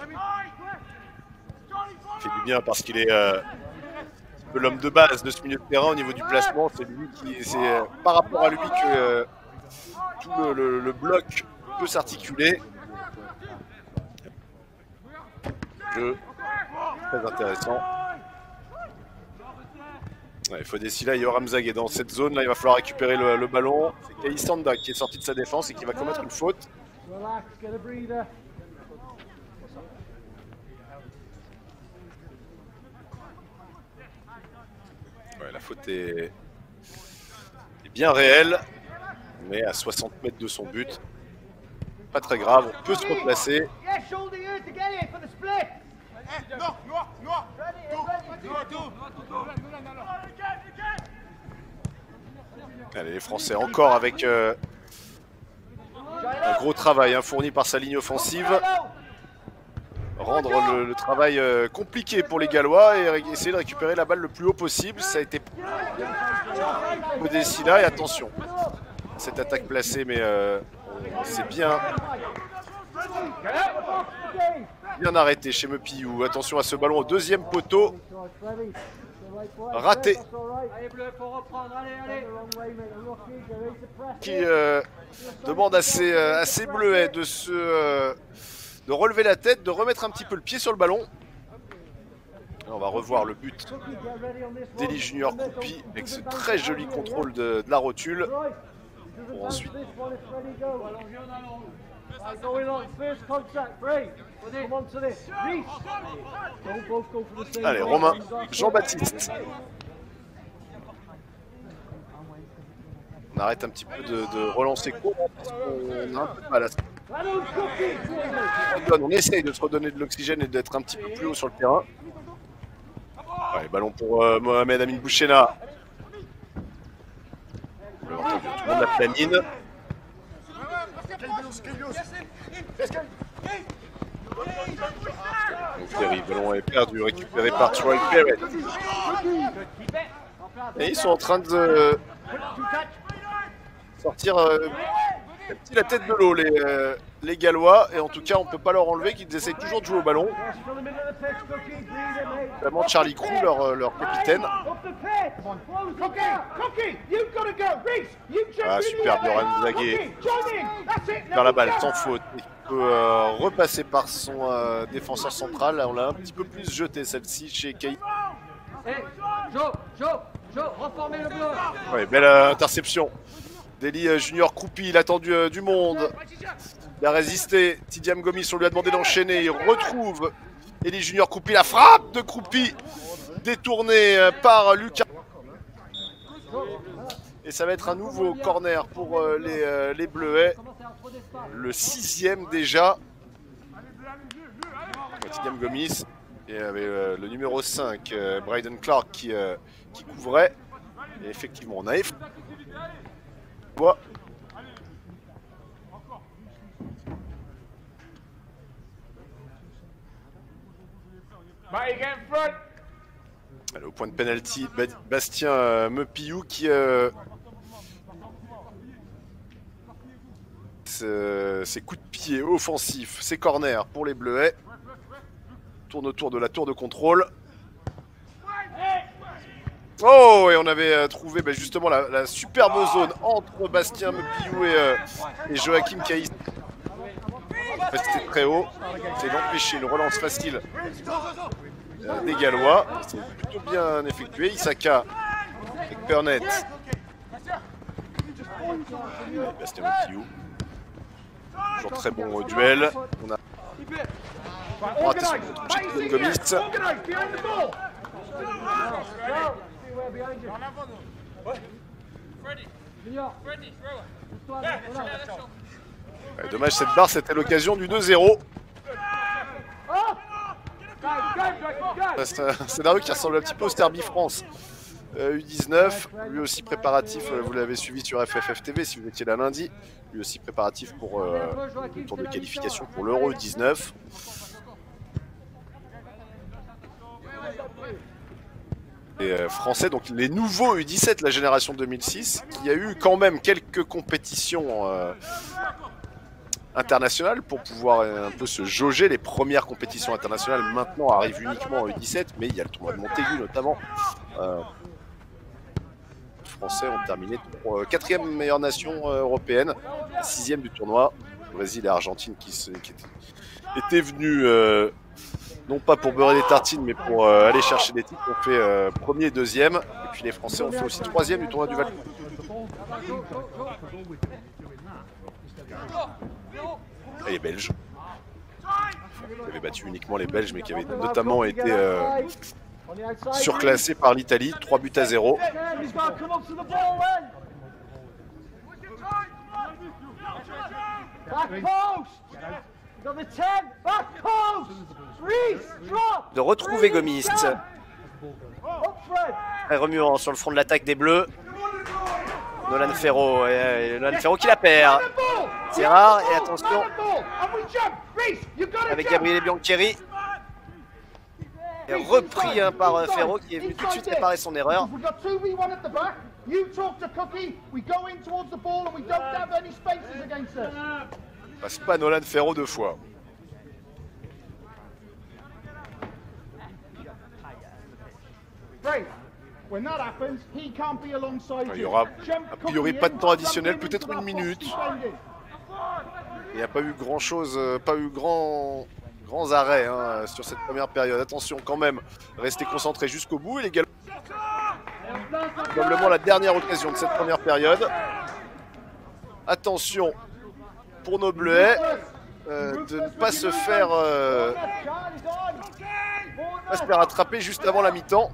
[SPEAKER 1] fait du bien parce qu'il est euh, un peu l'homme de base de ce milieu de terrain au niveau du placement. C'est lui qui, c'est euh, par rapport à lui que euh, tout le, le, le bloc peut s'articuler. Jeu très intéressant. Il faut décider là, Yoram Zag est dans cette zone là, il va falloir récupérer le, le ballon. C'est Kaïsanda qui est sorti de sa défense et qui va commettre une faute. Ouais, la faute est, est bien réelle, mais à soixante mètres de son but. Pas très grave, on peut se replacer. Allez, les Français encore avec euh, un gros travail hein, fourni par sa ligne offensive. Rendre le, le travail euh, compliqué pour les Gallois et essayer de récupérer la balle le plus haut possible. Ça a été Modessi là et attention, cette attaque placée, mais euh, c'est bien bien arrêté chez Mepiou. Attention à ce ballon au deuxième poteau. Raté. Qui euh, demande à ses, euh, à ses bleuets de se euh, de relever la tête, de remettre un petit peu le pied sur le ballon. On va revoir le but d'Eli Junior Coupi avec ce très joli contrôle de, de la rotule. Pour ensuite. Allez, Romain, Jean-Baptiste. On arrête un petit peu de, de relancer court parce qu'on a un peu de mal à se... On essaye de se redonner de l'oxygène et d'être un petit peu plus haut sur le terrain. Allez, ballon pour euh, Mohamed Amin Bouchena. Tout le monde la planine. Le ballon est perdu, récupéré par Troy Barrett. Et ils sont en train de sortir euh, la tête de l'eau, les, euh, les Gallois. Et en tout cas, on ne peut pas leur enlever qu'ils essayent toujours de jouer au ballon. Notamment Charlie Crew, leur, leur capitaine. Ah, super, Yoram Zagué vers la balle, sans faute. Il peut euh, repasser par son euh, défenseur central. Là, on l'a un petit peu plus jeté celle-ci chez Kay.
[SPEAKER 4] Hey, Joe, Joe, Joe, reformez le bloc.
[SPEAKER 1] Ouais, belle euh, interception d'Eli euh, Junior Coupi. Il a tendu euh, du monde. Il a résisté. Tidiam Gomis, on lui a demandé d'enchaîner. Il retrouve Eli Junior Coupi. La frappe de Coupi détournée euh, par Lucas. Et ça va être un nouveau corner pour euh, les, euh, les Bleuets. Le sixième déjà. Tidiam Gomis. Et avec euh, le numéro cinq, euh, Bryden Clark, qui, euh, qui couvrait. Et effectivement, on a F. Bois. Allez, au point de penalty, Bastien euh, Mepiou qui euh, ses coups de pied offensifs, ses corners pour les Bleuets. Tourne autour de la tour de contrôle. Oh, et on avait euh, trouvé bah, justement la, la superbe zone entre Bastien Mepiou et, euh, et Joachim Caïs. C'était très haut. C'est d'empêcher une relance facile euh, des Gallois. C'est plutôt bien effectué. Isaka avec Burnett. Bastien Mepiou. Toujours très bon au duel. On a raté son contre de Gomis.
[SPEAKER 4] Junior, pousse-toi, voilà.
[SPEAKER 1] Ouais, dommage, cette barre, c'était l'occasion du deux zéro. C'est un scénario qui ressemble un petit peu au Sterby France. Euh, U dix-neuf, lui aussi préparatif, euh, vous l'avez suivi sur F F F T V si vous étiez là lundi. Lui aussi préparatif pour euh, le tour de qualification pour l'Euro U dix-neuf. Et euh, français, donc les nouveaux U dix-sept, la génération deux mille six, qui a eu quand même quelques compétitions euh, internationales pour pouvoir euh, un peu se jauger. Les premières compétitions internationales maintenant arrivent uniquement en U dix-sept, mais il y a le tournoi de Montaigu notamment. Euh, les Français ont terminé pour, euh, quatrième meilleure nation euh, européenne, sixième du tournoi. Brésil et Argentine qui, se, qui étaient venus euh, non pas pour beurrer des tartines, mais pour euh, aller chercher des titres. On fait euh, premier et deuxième, et puis les Français ont fait aussi troisième du tournoi du Val. Et les Belges, qui avaient battu uniquement les Belges, mais qui avaient notamment été euh, surclassés par l'Italie, trois buts à zéro.
[SPEAKER 2] De retrouver Gomis. Très remuant sur le front de l'attaque des Bleus. Nolan Ferro, et Nolan Ferro qui la perd. C'est rare, et attention avec Gabriele Biancheri. Et repris hein, par euh, Ferro qui est venu tout de suite réparer son erreur.
[SPEAKER 1] Passe pas Nolan Ferro deux fois. Il y aura a priori pas de temps additionnel, peut-être une minute. Il n'y a pas eu grand chose, pas eu grand, grands arrêts hein, sur cette première période. Attention quand même, restez concentrés jusqu'au bout. Et également, probablement la dernière occasion de cette première période. Attention pour nos Bleuets euh, de ne pas se faire, euh, pas se faire attraper juste avant la mi-temps.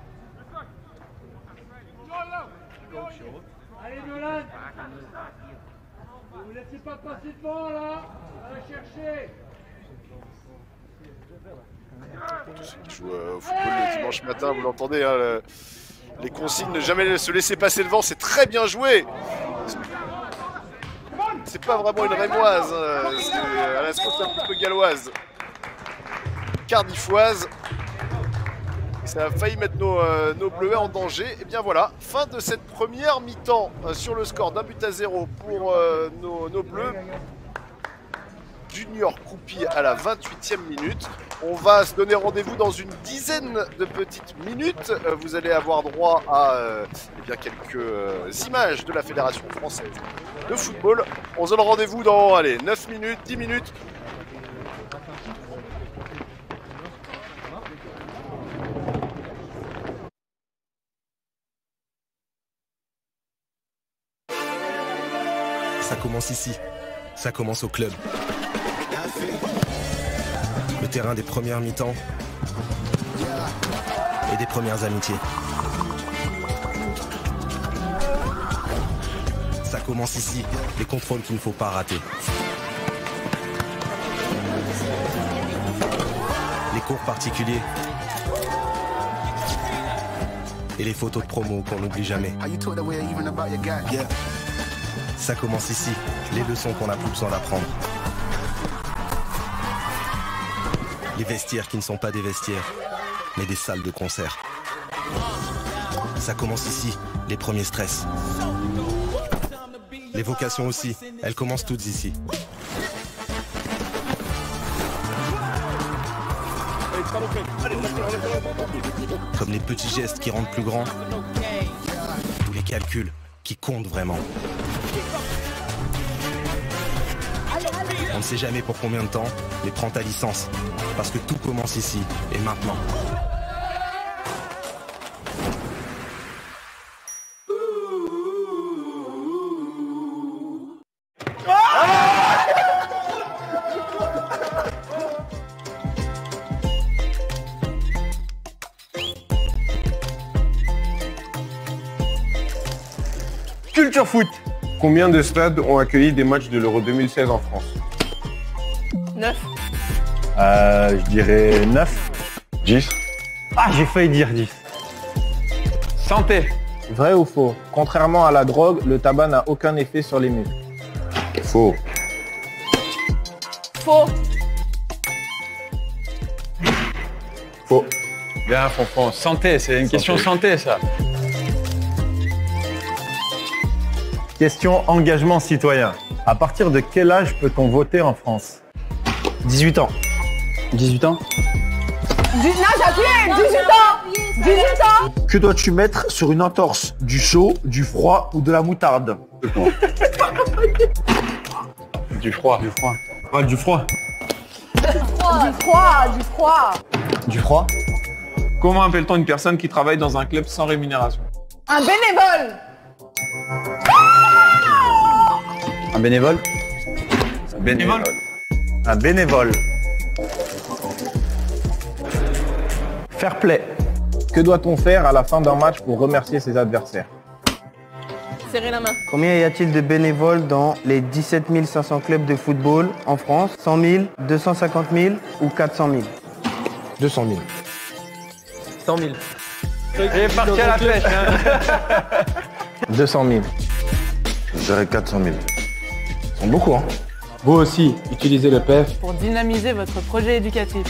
[SPEAKER 4] Allez Nolan, vous ne laissez pas passer devant là, allez chercher.
[SPEAKER 1] Tous ceux qui jouent euh, au football le dimanche matin, vous l'entendez, hein, le, les consignes, ne jamais se laisser passer devant, c'est très bien joué. C'est pas vraiment une rémoise, hein, c'est à la sauce un petit peu galloise, cardifoise. Ça a failli mettre nos, euh, nos Bleuets en danger. Et bien voilà, fin de cette première mi-temps euh, sur le score d'un but à zéro pour euh, nos, nos Bleus. Junior Croupi à la vingt-huitième minute. On va se donner rendez-vous dans une dizaine de petites minutes. Euh, vous allez avoir droit à euh, eh bien quelques euh, images de la Fédération française de football. On se donne rendez-vous dans allez, neuf minutes, dix minutes.
[SPEAKER 5] Ça commence ici, ça commence au club. Le terrain des premières mi-temps et des premières amitiés. Ça commence ici, les contrôles qu'il ne faut pas rater. Les cours particuliers et les photos de promo qu'on n'oublie jamais. Yeah. Ça commence ici, les leçons qu'on n'a plus besoin d'apprendre. Les vestiaires qui ne sont pas des vestiaires, mais des salles de concert. Ça commence ici, les premiers stress. Les vocations aussi, elles commencent toutes ici. Comme les petits gestes qui rendent plus grands, ou les calculs qui comptent vraiment. On ne sait jamais pour combien de temps, mais prends ta licence, parce que tout commence ici et maintenant.
[SPEAKER 6] Culture Foot, Combien de stades ont accueilli des matchs de l'Euro deux mille seize en France?
[SPEAKER 7] neuf.
[SPEAKER 8] Euh, je dirais neuf.
[SPEAKER 6] dix.
[SPEAKER 8] Ah, j'ai failli dire dix.
[SPEAKER 9] Santé.
[SPEAKER 10] Vrai ou faux? Contrairement à la drogue, le tabac n'a aucun effet sur les muscles.
[SPEAKER 6] Faux.
[SPEAKER 7] Faux.
[SPEAKER 6] Faux.
[SPEAKER 9] Bien, Fonfon. Santé, c'est une
[SPEAKER 6] Santé.
[SPEAKER 9] question santé, ça.
[SPEAKER 8] Question engagement citoyen. À partir de quel âge peut-on voter en France?
[SPEAKER 10] dix-huit ans.
[SPEAKER 8] dix-huit ans.
[SPEAKER 7] Du... Non, j'ai appuyé. dix-huit ans. dix-huit ans.
[SPEAKER 11] Que dois-tu mettre sur une entorse? Du chaud, du froid ou de la moutarde?
[SPEAKER 9] Du froid.
[SPEAKER 8] Du froid. Ah, du froid.
[SPEAKER 7] Du froid. Du froid.
[SPEAKER 8] Du froid.
[SPEAKER 6] Comment appelle-t-on une personne qui travaille dans un club sans rémunération?
[SPEAKER 7] Un bénévole.
[SPEAKER 8] Un bénévole.
[SPEAKER 6] Bénévole.
[SPEAKER 8] Un bénévole. Fair play.
[SPEAKER 10] Que doit-on faire à la fin d'un match pour remercier ses adversaires?
[SPEAKER 7] Serrez la main.
[SPEAKER 12] Combien y a-t-il de bénévoles dans les dix-sept mille cinq cents clubs de football en France? cent mille, deux cent cinquante mille ou quatre cent mille?
[SPEAKER 10] deux cent mille.
[SPEAKER 12] cent mille.
[SPEAKER 9] Il est parti à la flèche. Hein.
[SPEAKER 10] deux cent mille.
[SPEAKER 6] Je dirais quatre cent mille.
[SPEAKER 10] Ils sont beaucoup, hein.
[SPEAKER 13] Vous aussi, utilisez le P E F
[SPEAKER 7] Pour dynamiser votre projet éducatif.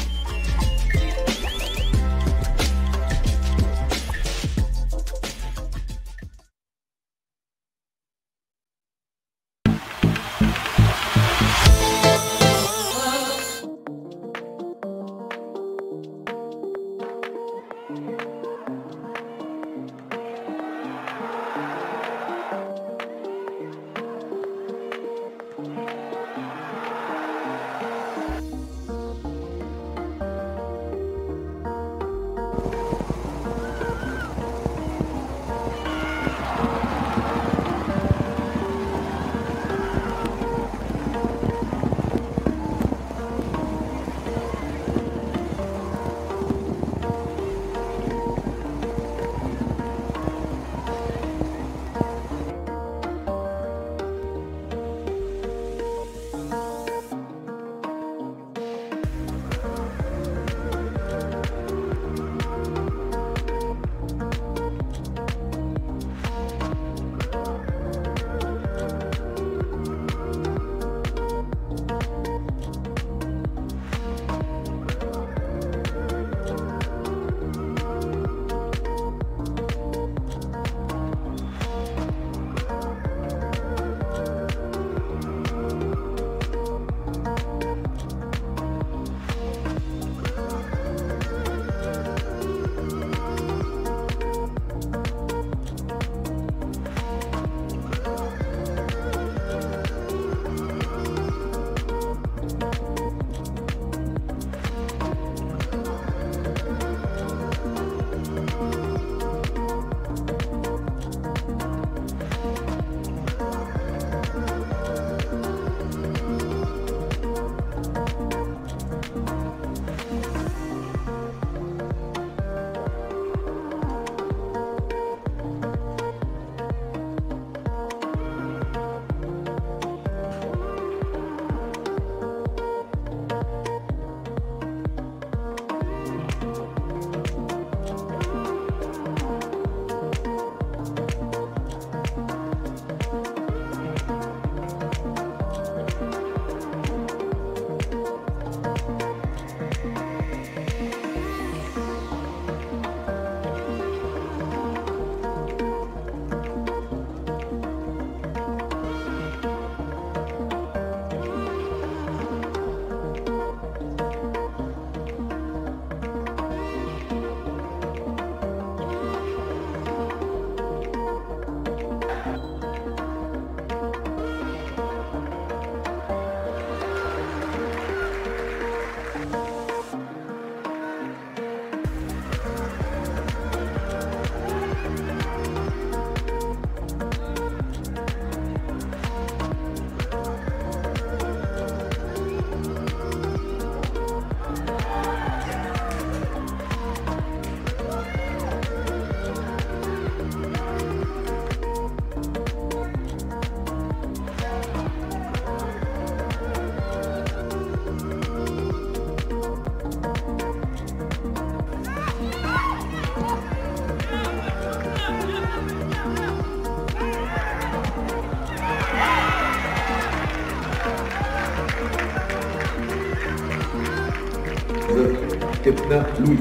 [SPEAKER 11] Kepler Louis.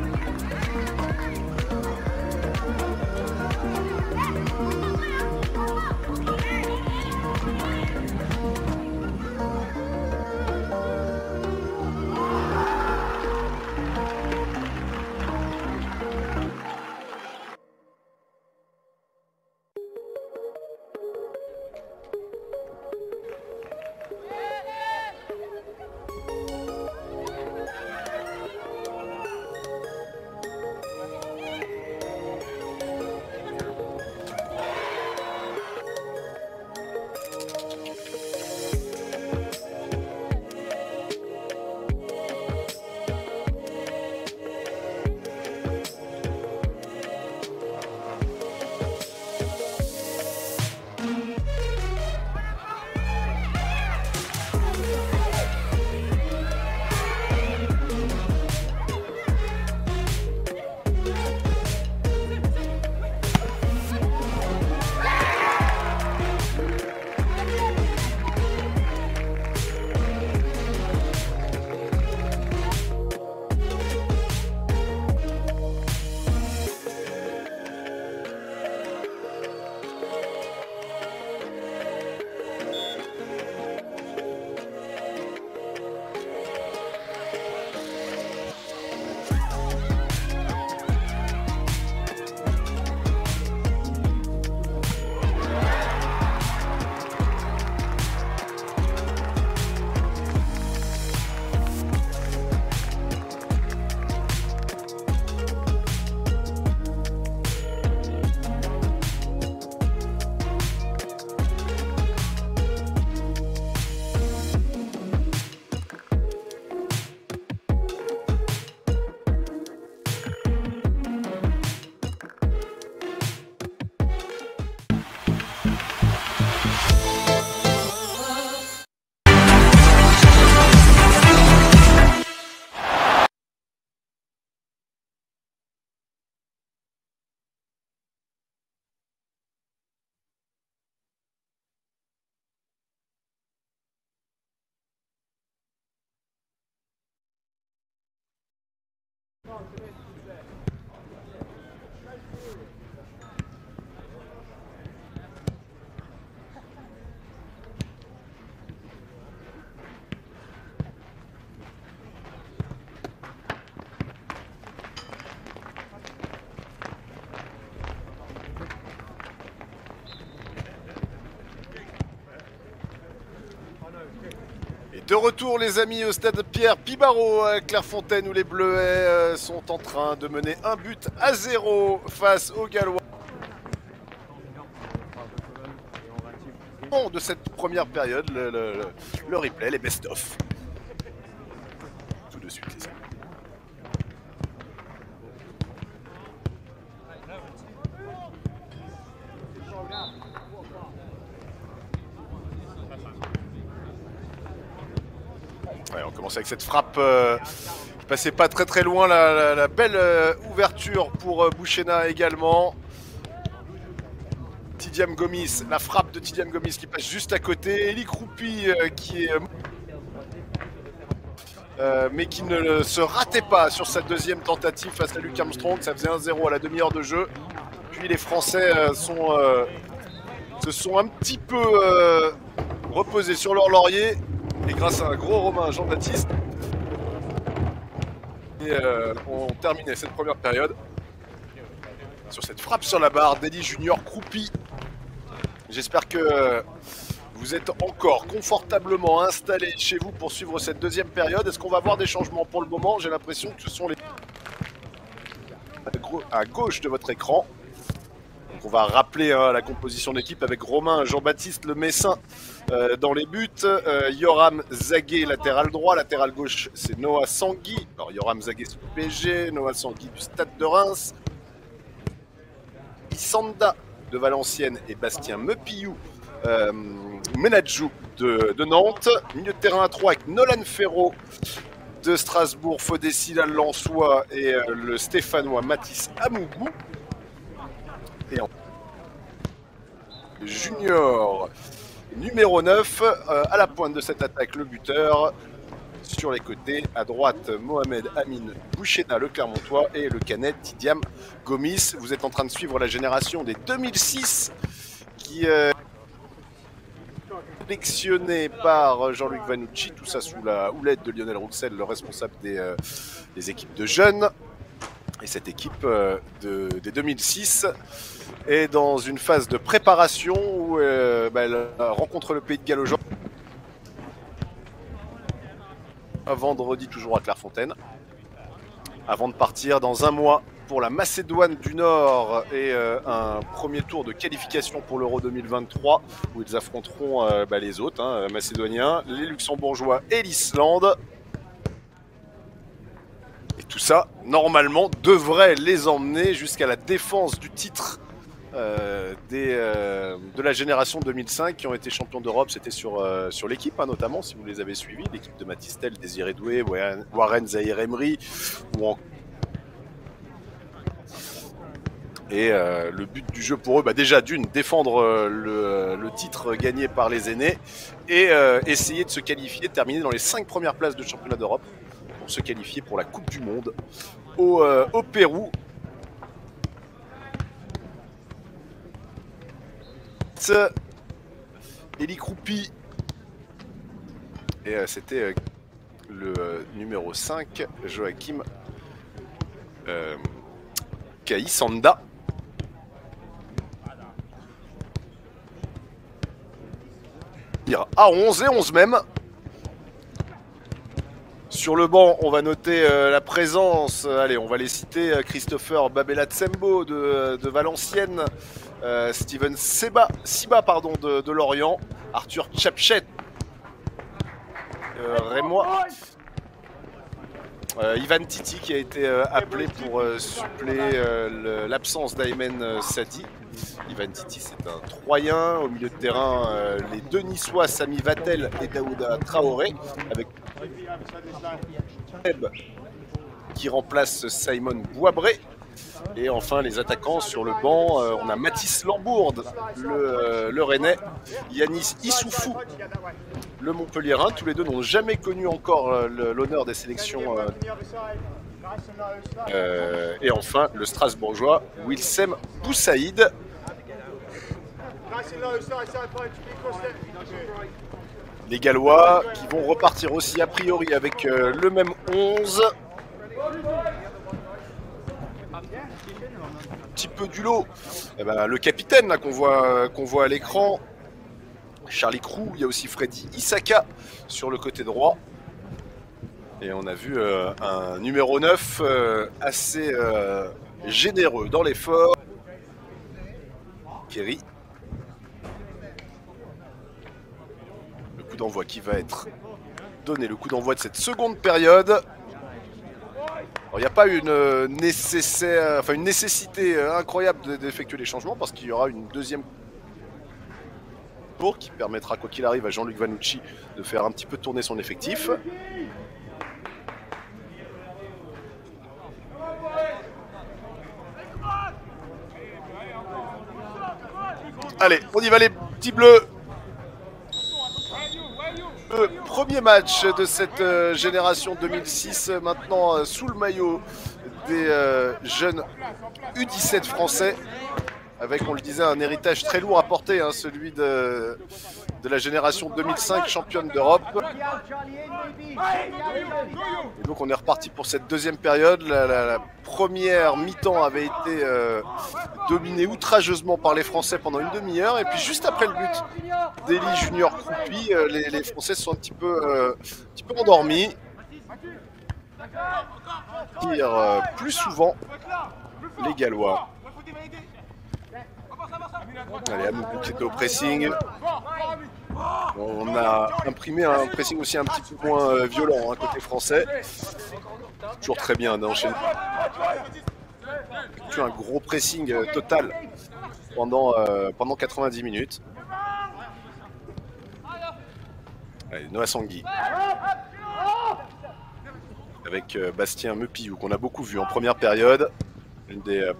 [SPEAKER 1] De retour les amis au stade Pierre Pibaro à Clairefontaine où les Bleuets euh, sont en train de mener un but à zéro face aux Gallois. De cette première période, le, le, le replay, les best-of. Tout de suite les amis. Ouais, on commence avec cette frappe euh, qui passait pas très très loin, la, la, la belle euh, ouverture pour euh, Bouchena également. Tidiam Gomis, la frappe de Tidiam Gomis qui passe juste à côté. Eli Kroupi euh, qui est... Euh, mais qui ne se ratait pas sur sa deuxième tentative face à Luke Armstrong. Ça faisait un zéro à la demi-heure de jeu. Puis les Français euh, sont, euh, se sont un petit peu euh, reposés sur leur laurier. Et grâce à un gros Romain Jean-Baptiste, et euh, on terminait cette première période sur cette frappe sur la barre d'Eli Junior Kroupi. J'espère que euh, vous êtes encore confortablement installés chez vous pour suivre cette deuxième période. Est-ce qu'on va voir des changements pour le moment? J'ai l'impression que ce sont les à gauche de votre écran. Donc on va rappeler hein, la composition d'équipe avec Romain Jean-Baptiste le Messin euh, dans les buts. Euh, Yoram Zagué, latéral droit. Latéral gauche, c'est Noah Sangui. Alors Yoram Zagué, c'est du P S G. Noah Sangui du Stade de Reims. Isanda de Valenciennes et Bastien Mepillou, euh, Menadjou de, de Nantes. Milieu de terrain à trois avec Nolan Ferro de Strasbourg, Fodessi Lançois et euh, le Stéphanois Mathis Amougou. Et en junior numéro neuf, euh, à la pointe de cette attaque, le buteur sur les côtés. À droite, Mohamed Amin Bouchena, le Clermontois, et le Canet, Tidiam Gomis. Vous êtes en train de suivre la génération des deux mille six qui euh, sélectionné par Jean-Luc Vanucci, tout ça sous la houlette de Lionel Rouxel, le responsable des, euh, des équipes de jeunes. Et cette équipe euh, de, des deux mille six est dans une phase de préparation où euh, bah, elle rencontre le Pays de Galles aujourd'hui. Vendredi toujours à Clairefontaine. Avant de partir dans un mois pour la Macédoine du Nord et euh, un premier tour de qualification pour l'Euro deux mille vingt-trois où ils affronteront euh, bah, les autres, hein, Macédoniens, les Luxembourgeois et l'Islande. Et tout ça, normalement, devrait les emmener jusqu'à la défense du titre euh, des, euh, de la génération deux mille cinq qui ont été champions d'Europe. C'était sur, euh, sur l'équipe, hein, notamment, si vous les avez suivis, l'équipe de Matistel, Désiré Doué, Warren Zahir Emery ou en Et euh, le but du jeu pour eux, bah déjà d'une, défendre euh, le, le titre gagné par les aînés et euh, essayer de se qualifier, de terminer dans les cinq premières places de championnat d'Europe pour se qualifier pour la Coupe du Monde au, euh, au Pérou. Eli Kroupi. Et euh, c'était euh, le euh, numéro cinq, Joachim euh, Kaïsanda. À onze et onze même. Sur le banc, on va noter euh, la présence, euh, allez, on va les citer, euh, Christopher Babela Tsembo de, de Valenciennes, euh, Steven Seba, Siba pardon, de, de Lorient, Arthur Tchapchet, euh, Rémois, euh, Ivan Titi qui a été euh, appelé pour euh, suppléer euh, l'absence d'Aymen euh, Sadi. Ivan Titi, c'est un Troyen. Au milieu de terrain, euh, les deux Niçois, Sami Vatel et Daouda Traoré, avec qui remplace Simon Boisbré. Et enfin, les attaquants sur le banc, euh, on a Mathis Lambourde, le, euh, le Rennais, Yanis Issoufou, le Montpellierin. Tous les deux n'ont jamais connu encore euh, l'honneur des sélections. Euh, euh, et enfin, le Strasbourgeois, Wilsem Boussaïd. Les Gallois qui vont repartir aussi a priori avec euh, le même onze. Un petit peu du lot. Eh ben, le capitaine qu'on voit, qu'on voit à l'écran, Charlie Krou. Il y a aussi Freddy Isaka sur le côté droit. Et on a vu euh, un numéro neuf euh, assez euh, généreux dans l'effort. Kerry. Le coup d'envoi qui va être donné, le coup d'envoi de cette seconde période. Il n'y a pas une, nécessaire, enfin, une nécessité incroyable d'effectuer les changements parce qu'il y aura une deuxième tour qui permettra, quoi qu'il arrive, à Jean-Luc Vanucci de faire un petit peu tourner son effectif. Allez, on y va les petits bleus. Le premier match de cette euh, génération deux mille six, euh, maintenant euh, sous le maillot des euh, jeunes U dix-sept français, avec, on le disait, un héritage très lourd à porter, hein, celui de, de la génération deux mille cinq, championne d'Europe. Et donc on est reparti pour cette deuxième période. La, la, la première mi-temps avait été euh, dominée outrageusement par les Français pendant une demi-heure, et puis juste après le but d'Eli Junior Kroupi, euh, les, les Français se sont un petit peu, euh, un petit peu endormis. Tire euh, plus souvent les Gallois. Allez, à nouveau qui était au pressing. On a imprimé un pressing aussi un petit peu moins euh, violent, hein, côté français. Toujours très bien d'enchaîner. Un gros pressing euh, total pendant, euh, pendant quatre-vingt-dix minutes. Allez, Noah Sangui. Avec euh, Bastien Meupillou, qu'on a beaucoup vu en première période. Une des... Euh,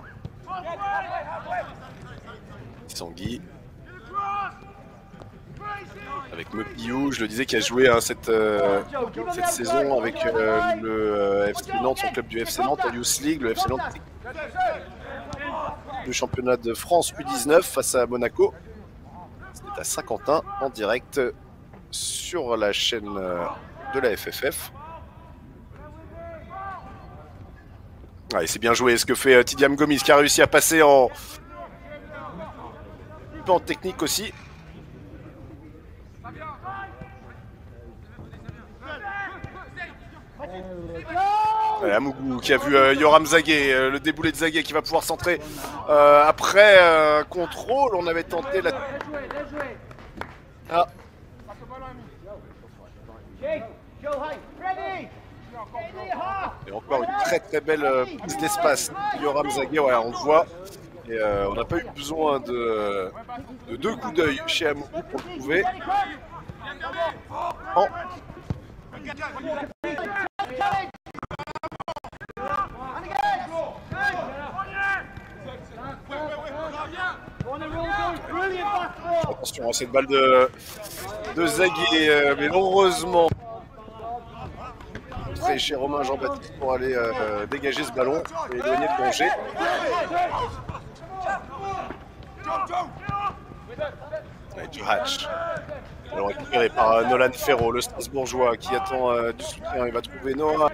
[SPEAKER 1] Sangui. Avec Mepiou, je le disais, qui a joué hein, cette, euh, cette saison avec euh, le euh, F C Nantes, son club du F C Nantes, la Youth League, le F C Nantes, le championnat de France U dix-neuf face à Monaco. C'était à Saint-Quentin, en direct sur la chaîne de la F F F. Allez, c'est bien joué ce que fait Tidiam Gomis, qui a réussi à passer en, en technique aussi. Ouais, Amougou qui a vu euh, Yoram Zagué, euh, le déboulé de Zagué qui va pouvoir centrer euh, après euh, contrôle. On avait tenté la. Ah. Et encore une très très belle euh, prise d'espace. Yoram Zagué, voilà, on le voit. Et euh, on n'a pas eu besoin de, de deux coups d'œil chez Amougou pour le trouver. Oh. Attention à cette balle de, de Zagué, euh, mais heureusement très chez Romain Jean-Baptiste pour aller euh, dégager ce ballon et éloigner le danger. Joe Hatch, alors récupéré par euh, Nolan Ferro, le Strasbourgeois qui attend euh, du soutien. Il va trouver Noah.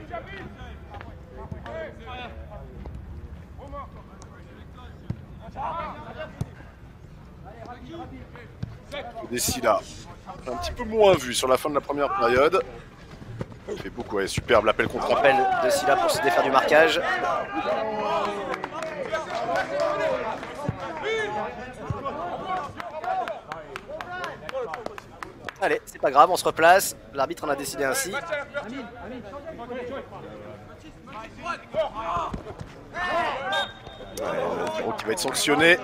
[SPEAKER 1] Dessila, un petit peu moins vu sur la fin de la première période. Il fait beaucoup, ouais, superbe l'appel contre
[SPEAKER 2] appel de Silla pour se défaire du marquage. Allez, c'est pas grave, on se replace. L'arbitre en a décidé ainsi.
[SPEAKER 1] Ouais, qui va être sanctionné.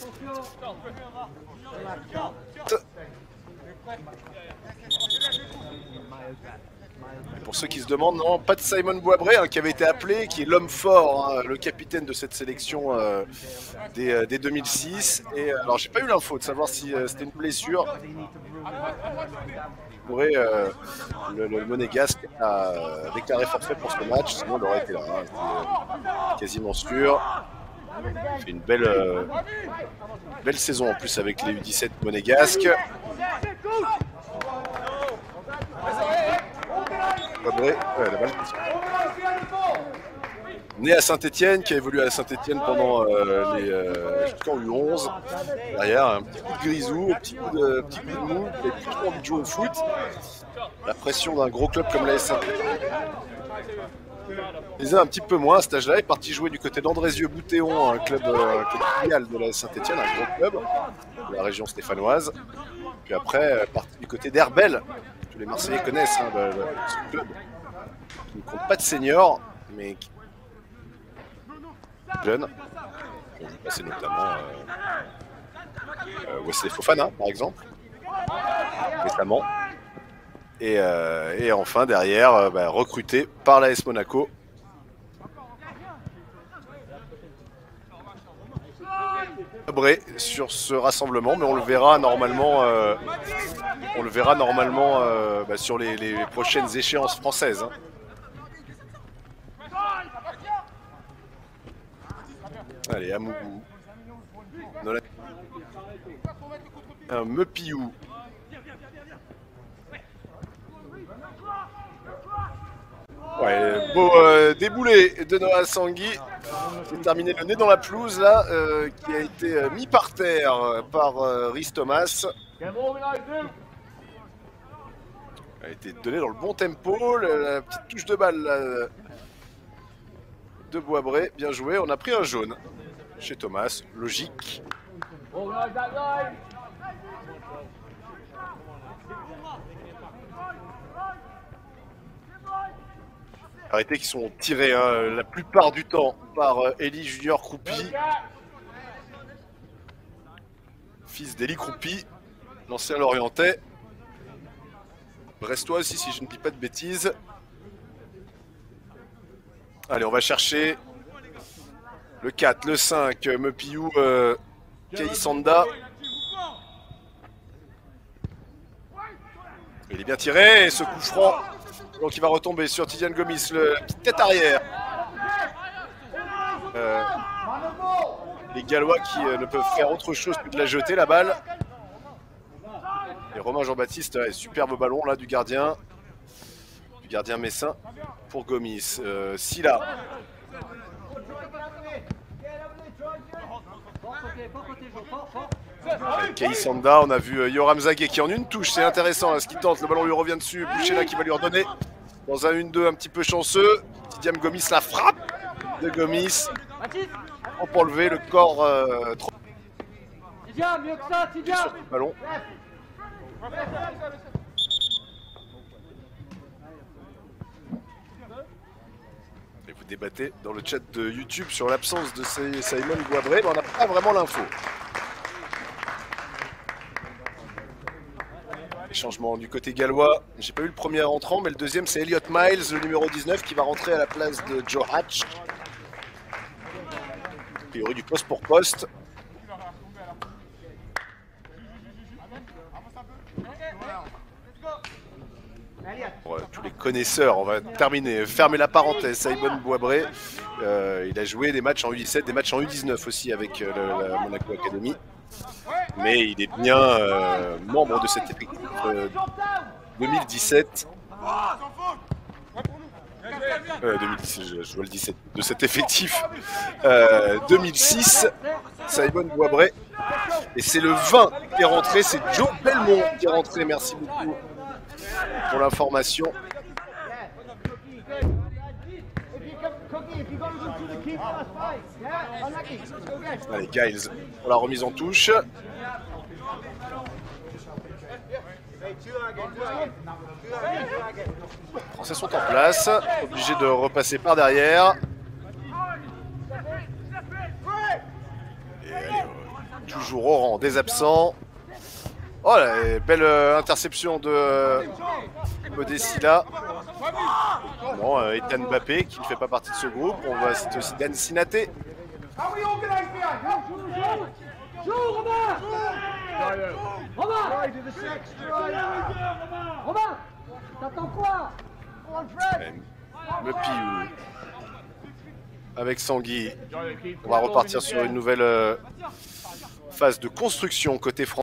[SPEAKER 1] Et pour ceux qui se demandent, non, pas de Simon Boisbré hein, qui avait été appelé, qui est l'homme fort, hein, le capitaine de cette sélection euh, des, euh, des deux mille six. Et alors j'ai pas eu l'info de savoir si euh, c'était une blessure. Pourrait, euh, le, le Monégasque a déclaré forfait pour ce match, sinon il aurait été là, hein, était, euh, quasiment sûr. Il fait une belle, euh, belle saison en plus avec les U dix-sept monégasques. Boisbré, ouais, la balle. Né à Saint-Etienne, qui a évolué à Saint-Etienne pendant euh, les euh, jusqu'en U onze. Derrière, un petit coup de grisou, un petit coup de, petit coup de mou, il n'avait plus trop envie de jouer au foot. La pression d'un gros club comme la S Saint-Etienne. Il un petit peu moins à cet âge-là, il est parti jouer du côté d'Andrézieux-Boutéon, un club, euh, club filial de la Saint-Etienne, un gros club de la région stéphanoise. Puis après, parti du côté d'Herbel, tous les Marseillais connaissent hein, le, le, ce club, qui ne compte pas de seniors, mais qui jeune. On a passé notamment euh, euh, Wesley Fofana, par exemple, récemment. Et, euh, et enfin, derrière, euh, bah, recruté par l'A S Monaco. Boisbré sur ce rassemblement, mais on le verra normalement, euh, on le verra normalement euh, bah, sur les, les prochaines échéances françaises. Hein. Allez, Amougou. Nolan. Un Mepiou. Ouais, beau euh, déboulé de Noah Sangui. C'est terminé le nez dans la pelouse là, euh, qui a été euh, mis par terre euh, par euh, Rhys Thomas. A été donné dans le bon tempo, la, la petite touche de balle là, de Boisbré, bien joué. On a pris un jaune chez Thomas, logique. Arrêtés qui sont tirés hein, la plupart du temps par euh, Eli Junior Croupi, fils d'Eli Croupi, l'ancien Lorientais. Brestois aussi si je ne dis pas de bêtises. Allez, on va chercher le quatre, le cinq, Mepiou, euh, Kaïsanda. Il est bien tiré et ce coup franc. Donc il va retomber sur Tidiane Gomis, le petite tête arrière. Euh, les Gallois qui euh, ne peuvent faire autre chose que de la jeter la balle. Et Romain Jean-Baptiste, ouais, superbe ballon là du gardien. Du gardien messin pour Gomis. Euh, Silla. Kaïsanda, on a vu euh, Yoram Zagué qui en une touche, c'est intéressant là, ce qu'il tente, le ballon lui revient dessus, Bouchena qui va lui redonner dans un un deux un petit peu chanceux. Tidiane Gomis, la frappe de Gomis pour lever le corps euh, trop
[SPEAKER 4] Tidiane, mieux que ça, Tidiane.
[SPEAKER 1] sur le ballon. Et vous débattez dans le chat de YouTube sur l'absence de Simon Guabré, mais on n'a pas vraiment l'info. Les changements du côté gallois, j'ai pas eu le premier rentrant, mais le deuxième c'est Elliot Miles, le numéro dix-neuf, qui va rentrer à la place de Joe Hatch. A priori du poste pour poste. Pour euh, tous les connaisseurs, on va terminer, fermer la parenthèse. Simon Boisbré, euh, il a joué des matchs en U dix-sept, des matchs en U dix-neuf aussi avec euh, le, la Monaco Academy. Mais il est bien euh, membre de cette effectif euh, deux mille dix-sept. Euh, deux mille dix-sept, je, je vois le dix-sept. De cet effectif euh, deux mille six, Simon Boisbré. Et c'est le vingt qui est rentré, c'est Joe Belmont qui est rentré. Merci beaucoup pour l'information. Allez, Giles pour la remise en touche. Les Français sont en place, obligés de repasser par derrière. Et allez, toujours au rang des absents. Oh là, belle euh, interception de euh, Modesila. Bon, euh, Ethan Mbappé qui ne fait pas partie de ce groupe. On voit citer aussi Dan Sinaté.
[SPEAKER 4] Joue, Romain! Romain! Romain! T'attends quoi?
[SPEAKER 1] Le Piou. Avec Sangui. On va repartir sur une nouvelle euh, phase de construction côté France.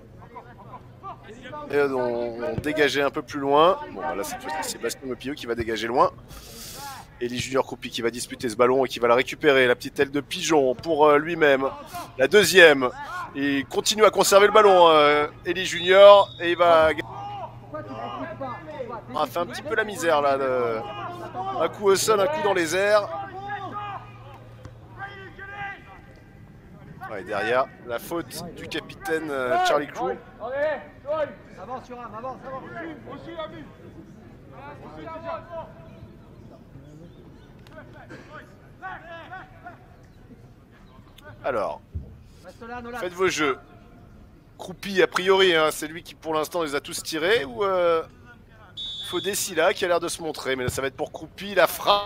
[SPEAKER 1] Et on, on dégageait un peu plus loin. Bon, bah là, c'est Sébastien Mepilleux qui va dégager loin. Elie Junior Croupi qui va disputer ce ballon et qui va la récupérer. La petite aile de pigeon pour euh, lui-même. La deuxième. Il continue à conserver le ballon, euh, Elie Junior. Et il va... On a fait un petit peu la misère là. De... Un coup au sol, un coup dans les airs. Ouais, derrière, la faute du capitaine euh, Charlie Crew.
[SPEAKER 4] Avance sur Ram, avance, avance.
[SPEAKER 1] Alors, faites vos jeux. Croupi, a priori, hein, c'est lui qui pour l'instant les a tous tirés. Ou euh, Fodesila qui a l'air de se montrer. Mais là, ça va être pour Croupi, la frappe.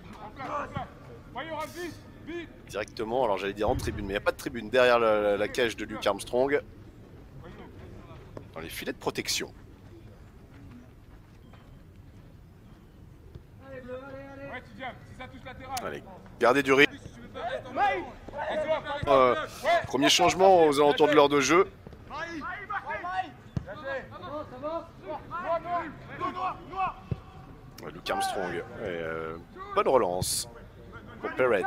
[SPEAKER 1] Directement, alors j'allais dire en tribune, mais il n'y a pas de tribune derrière la, la, la cage de Luke Armstrong. Dans les filets de protection. Allez, gardez du rythme. Euh, premier changement aux alentours de l'heure de jeu. Ouais, Luke Armstrong. Et, euh, bonne relance pour Perret.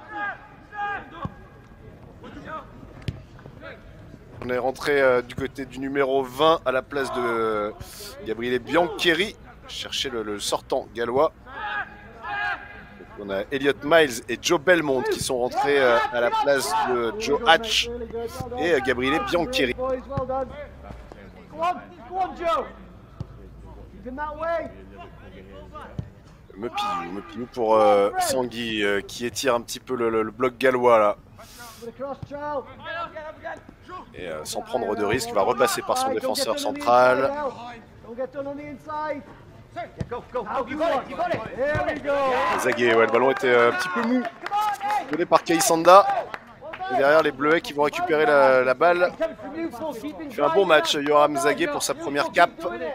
[SPEAKER 1] On est rentré euh, du côté du numéro vingt à la place de euh, Gabriele Biancheri. Chercher le, le sortant gallois. Donc on a Elliot Miles et Joe Belmont qui sont rentrés euh, à la place de Joe Hatch et euh, Gabriele Biancheri. Mepillou, Mepillou pour euh, Sangui euh, qui étire un petit peu le, le, le bloc gallois là. Et euh, sans prendre de risque, va repasser par son défenseur central. Zagué, ouais, le ballon était euh, un petit peu mou. Donné par Kaïsanda. Et derrière les Bleuets qui vont récupérer la, la balle. Il fait un bon match, Yoram Zagué, pour sa première cape.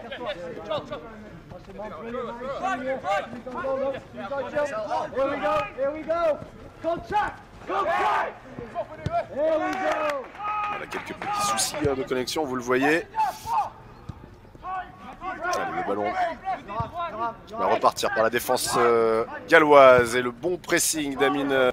[SPEAKER 1] Voilà, quelques petits soucis de connexion, vous le voyez. Allez, le ballon va repartir par la défense euh, galloise et le bon pressing d'Amine. Euh...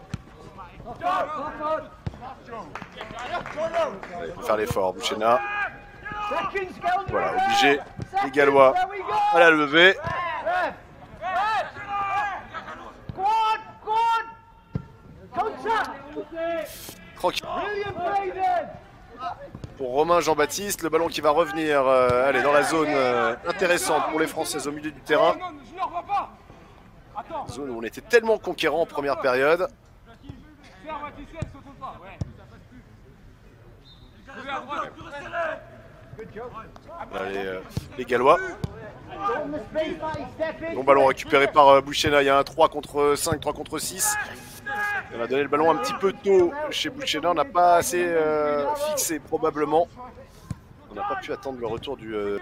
[SPEAKER 1] Allez, il faut faire l'effort, Bouchena. Voilà, obligé, les Gallois à la levée. Tranquille. Pour Romain Jean-Baptiste, le ballon qui va revenir euh, allez, dans la zone euh, intéressante pour les Françaises au milieu du terrain. Zone où on était tellement conquérant en première période. Voilà, les, euh, les Gallois. Bon ballon récupéré par euh, Bouchena, il y a un trois contre cinq, trois contre six. On a donné le ballon un petit peu tôt chez Bouchena, on n'a pas assez euh, fixé probablement. On n'a pas pu attendre le retour du... Euh...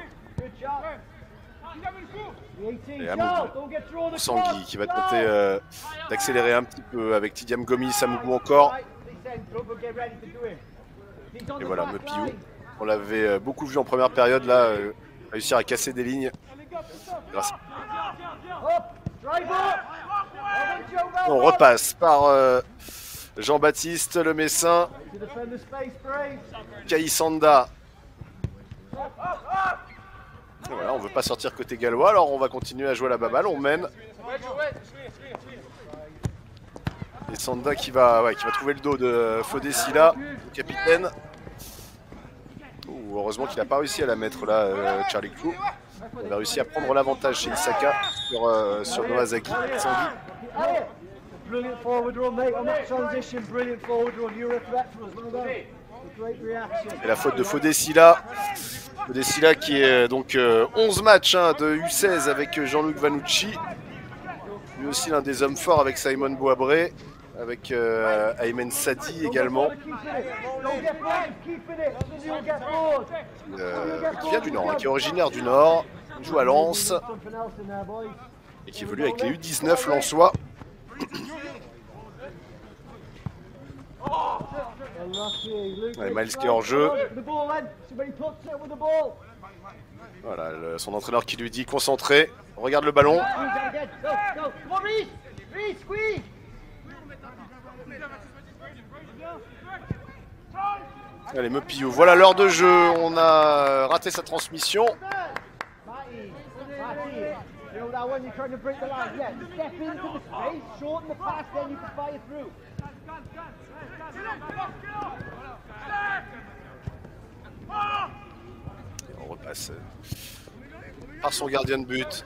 [SPEAKER 1] Et Amougou, Sangui qui va tenter euh, d'accélérer un petit peu avec Tidiam Gomis, Amougou encore. Et voilà, Mepiou. On l'avait beaucoup vu en première période, là, euh, réussir à casser des lignes. Grâce. On repasse par euh, Jean-Baptiste, le Messin. Kaïsanda. Voilà, on ne veut pas sortir côté gallois, alors on va continuer à jouer à la baballe, on mène. Et Sanda qui va, ouais, qui va trouver le dos de Fodessila, le capitaine. Ouh, heureusement qu'il n'a pas réussi à la mettre là, euh, Charlie Clou. Il a réussi à prendre l'avantage chez Isaka sur, euh, sur Noazaki. Et la faute de Fodessila. Fodessila qui est donc euh, onze matchs hein, de U seize avec Jean-Luc Vanucci. Lui aussi l'un des hommes forts avec Simon Boabré. Avec euh, Aymen Sadi également. Euh, qui vient du Nord, hein, qui est originaire du Nord. Il joue à Lens. Et qui évolue avec les U dix-neuf lensois. Allez, Miles qui est hors jeu. Voilà, le, son entraîneur qui lui dit concentré. Regarde le ballon. Allez, Mepiou. Voilà l'heure de jeu. On a raté sa transmission. On repasse par son gardien de but.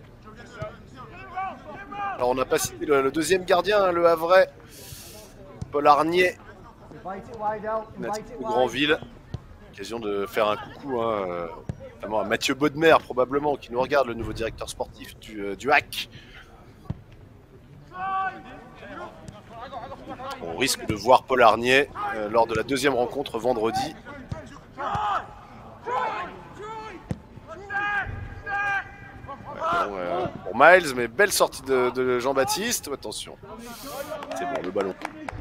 [SPEAKER 1] Alors on n'a pas cité le, le deuxième gardien, hein, le Havrais, Paul Arnier, natif de Granville. Occasion de faire un coucou, hein, notamment à Mathieu Baudemer probablement, qui nous regarde, le nouveau directeur sportif du, euh, du H A C. On risque de voir Paul Arnier euh, lors de la deuxième rencontre vendredi. Ouais, euh, pour Miles, mais belle sortie de, de Jean-Baptiste. Oh, attention, c'est bon, le ballon.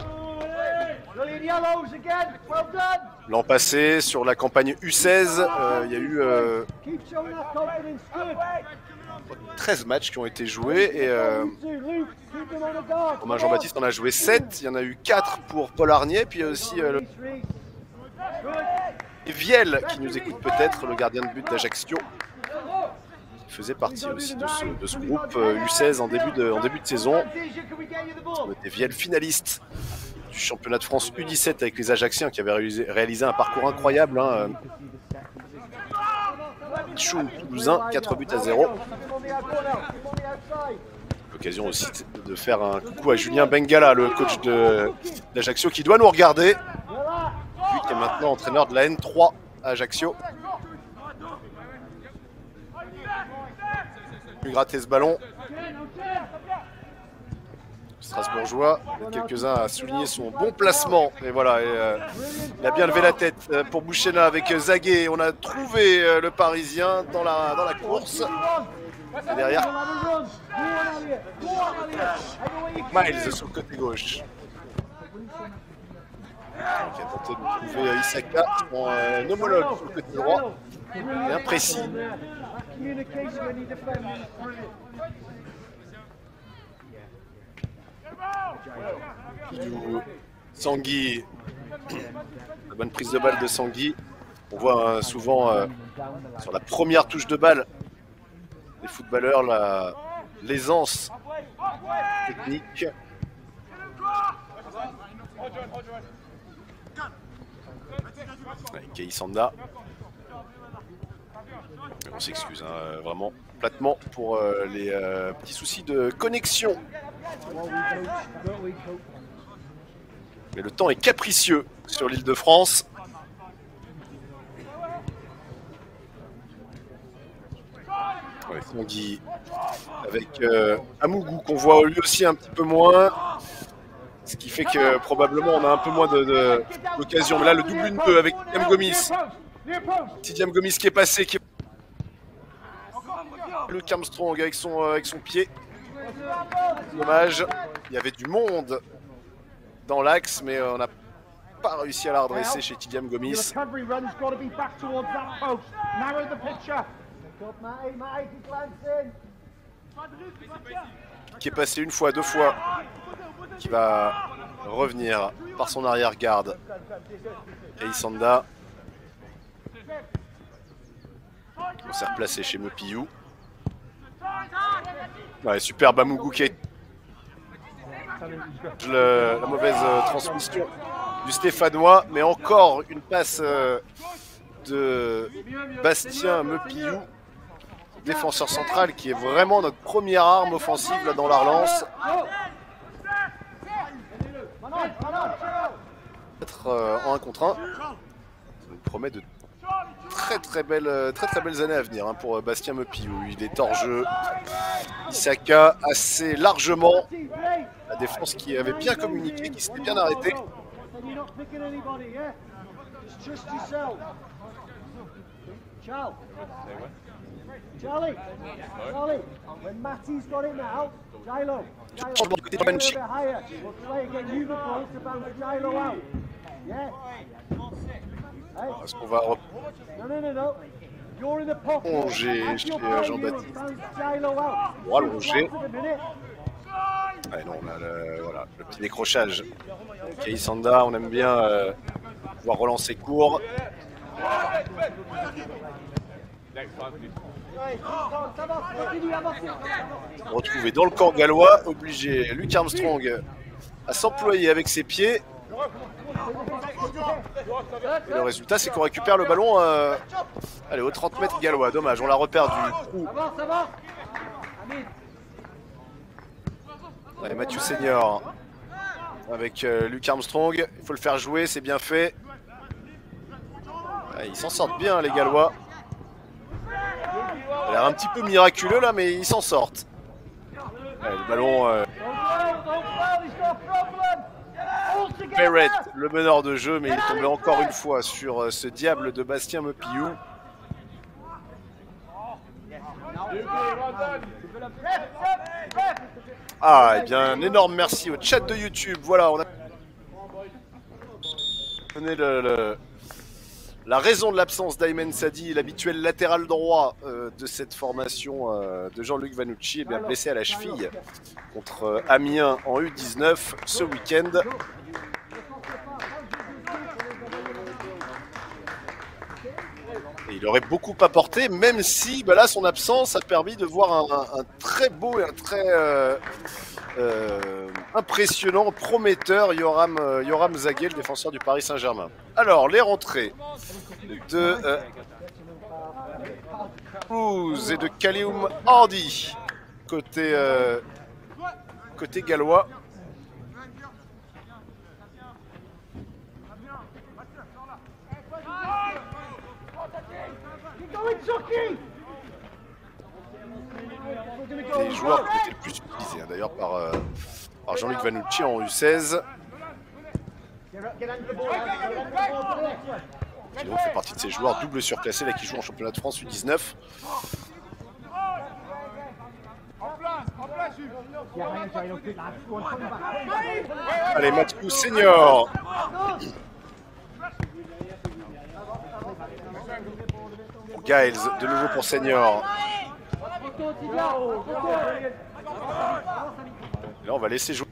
[SPEAKER 1] L'an passé, sur la campagne U seize, euh, il y a eu euh, treize matchs qui ont été joués et euh, Romain Jean-Baptiste en a joué sept. Il y en a eu quatre pour Paul Arnier, puis il y a aussi euh, le... Viel qui nous écoute peut-être, le gardien de but d'Ajaccio. Il faisait partie aussi de ce, de ce groupe euh, U seize en début de, en début de saison. On était Viel finaliste du championnat de France U dix-sept avec les Ajacciens qui avaient réalisé, réalisé un parcours incroyable. Hein. Choum Toulousain, quatre buts à zéro. L'occasion aussi de faire un coucou à Julien Bengala, le coach d'Ajaccio, qui doit nous regarder, lui qui est maintenant entraîneur de la N trois à Ajaccio. Plus gratter ce ballon. Strasbourgeois. Il y a quelques-uns à souligner son bon placement. Et voilà, et, euh, il a bien levé la tête euh, pour Bouchena avec Zaguet. On a trouvé euh, le Parisien dans la, dans la course. Et derrière, Miles sur le côté gauche. Qui a tenté de trouver Isaka, son euh, homologue sur le côté droit. Bien précis. Sangui, la bonne prise de balle de Sangui. On voit hein, souvent euh, sur la première touche de balle des footballeurs l'aisance technique. Avec Keïsanda. On s'excuse hein, vraiment platement pour euh, les euh, petits soucis de connexion. Mais le temps est capricieux sur l'île de France. Ouais, Sangui avec euh, Amougou qu'on voit lui aussi un petit peu moins. Ce qui fait que probablement on a un peu moins d'occasion. Mais là le double une deux avec Tidiam Gomis. Tidiam Gomis qui est passé. Qui est... Luke Armstrong avec son, euh, avec son pied. Dommage. Il y avait du monde dans l'axe, mais on n'a pas réussi à la redresser chez Tidiam Gomis. Qui est passé une fois, deux fois. Qui va revenir par son arrière-garde. Keïsanda. On s'est replacé chez Mopillou. Ouais, super Bamougou qui est le, la mauvaise euh, transmission du Stéphanois, mais encore une passe euh, de Bastien Mopillou, défenseur central qui est vraiment notre première arme offensive là dans la relance. Être euh, en un contre un, ça nous promet de très très belles, très très belles années à venir hein, pour Bastien Mopillou. Il est hors jeu. Isaka assez largement. La défense qui avait bien communiqué, qui s'était bien arrêtée.
[SPEAKER 3] Charlie, Charlie, when Matty's got it now, Gilo,
[SPEAKER 1] Changement du côté de Banchi.
[SPEAKER 3] we'll play again, you the ball to bounce Gilo out. Yeah.
[SPEAKER 1] Est-ce qu'on va
[SPEAKER 3] No, no, no, no. You're in the pocket.
[SPEAKER 1] Ronger chez Jean-Baptiste. On va allonger. Ouais, non, on a le, voilà, le petit décrochage. Keïsanda, on aime bien euh, pouvoir relancer court. Retrouvé dans le camp gallois, obligé Luke Armstrong à s'employer avec ses pieds. Et le résultat, c'est qu'on récupère le ballon euh, allez, aux trente mètres gallois. Dommage, on l'a reperdu. Allez, Mathieu Senior avec euh, Luke Armstrong. Il faut le faire jouer, c'est bien fait. Allez, ils s'en sortent bien, les Gallois. Ça a l'air un petit peu miraculeux là, mais ils s'en sortent. Allez, le ballon. Euh... Barrett, le meneur de jeu, mais il est tombé encore une fois sur euh, ce diable de Bastien Mopillou. Ah, et bien un énorme merci au chat de YouTube. Voilà, on a donné le, le, la raison de l'absence d'Aymen Sadi, l'habituel latéral droit euh, de cette formation euh, de Jean-Luc Vanucci, est bien blessé à la cheville contre euh, Amiens en U dix-neuf ce week-end. Et il aurait beaucoup apporté, même si bah là, son absence a permis de voir un, un, un très beau et un très euh, euh, impressionnant, prometteur Yoram, euh, Yoram Zaguet, le défenseur du Paris Saint-Germain. Alors, les rentrées de euh, Toulouse et de Kaleum Hardy, côté, euh, côté gallois. Les joueurs qui étaient le plus utilisés, hein, d'ailleurs par, euh, Alors Jean-Luc Vanucci en U seize. Qui donc fait partie de ces joueurs double surclassés là, qui jouent en championnat de France U dix-neuf. Allez, Mathieu Senior. Giles, de nouveau pour Senior. Et là, on va laisser jouer.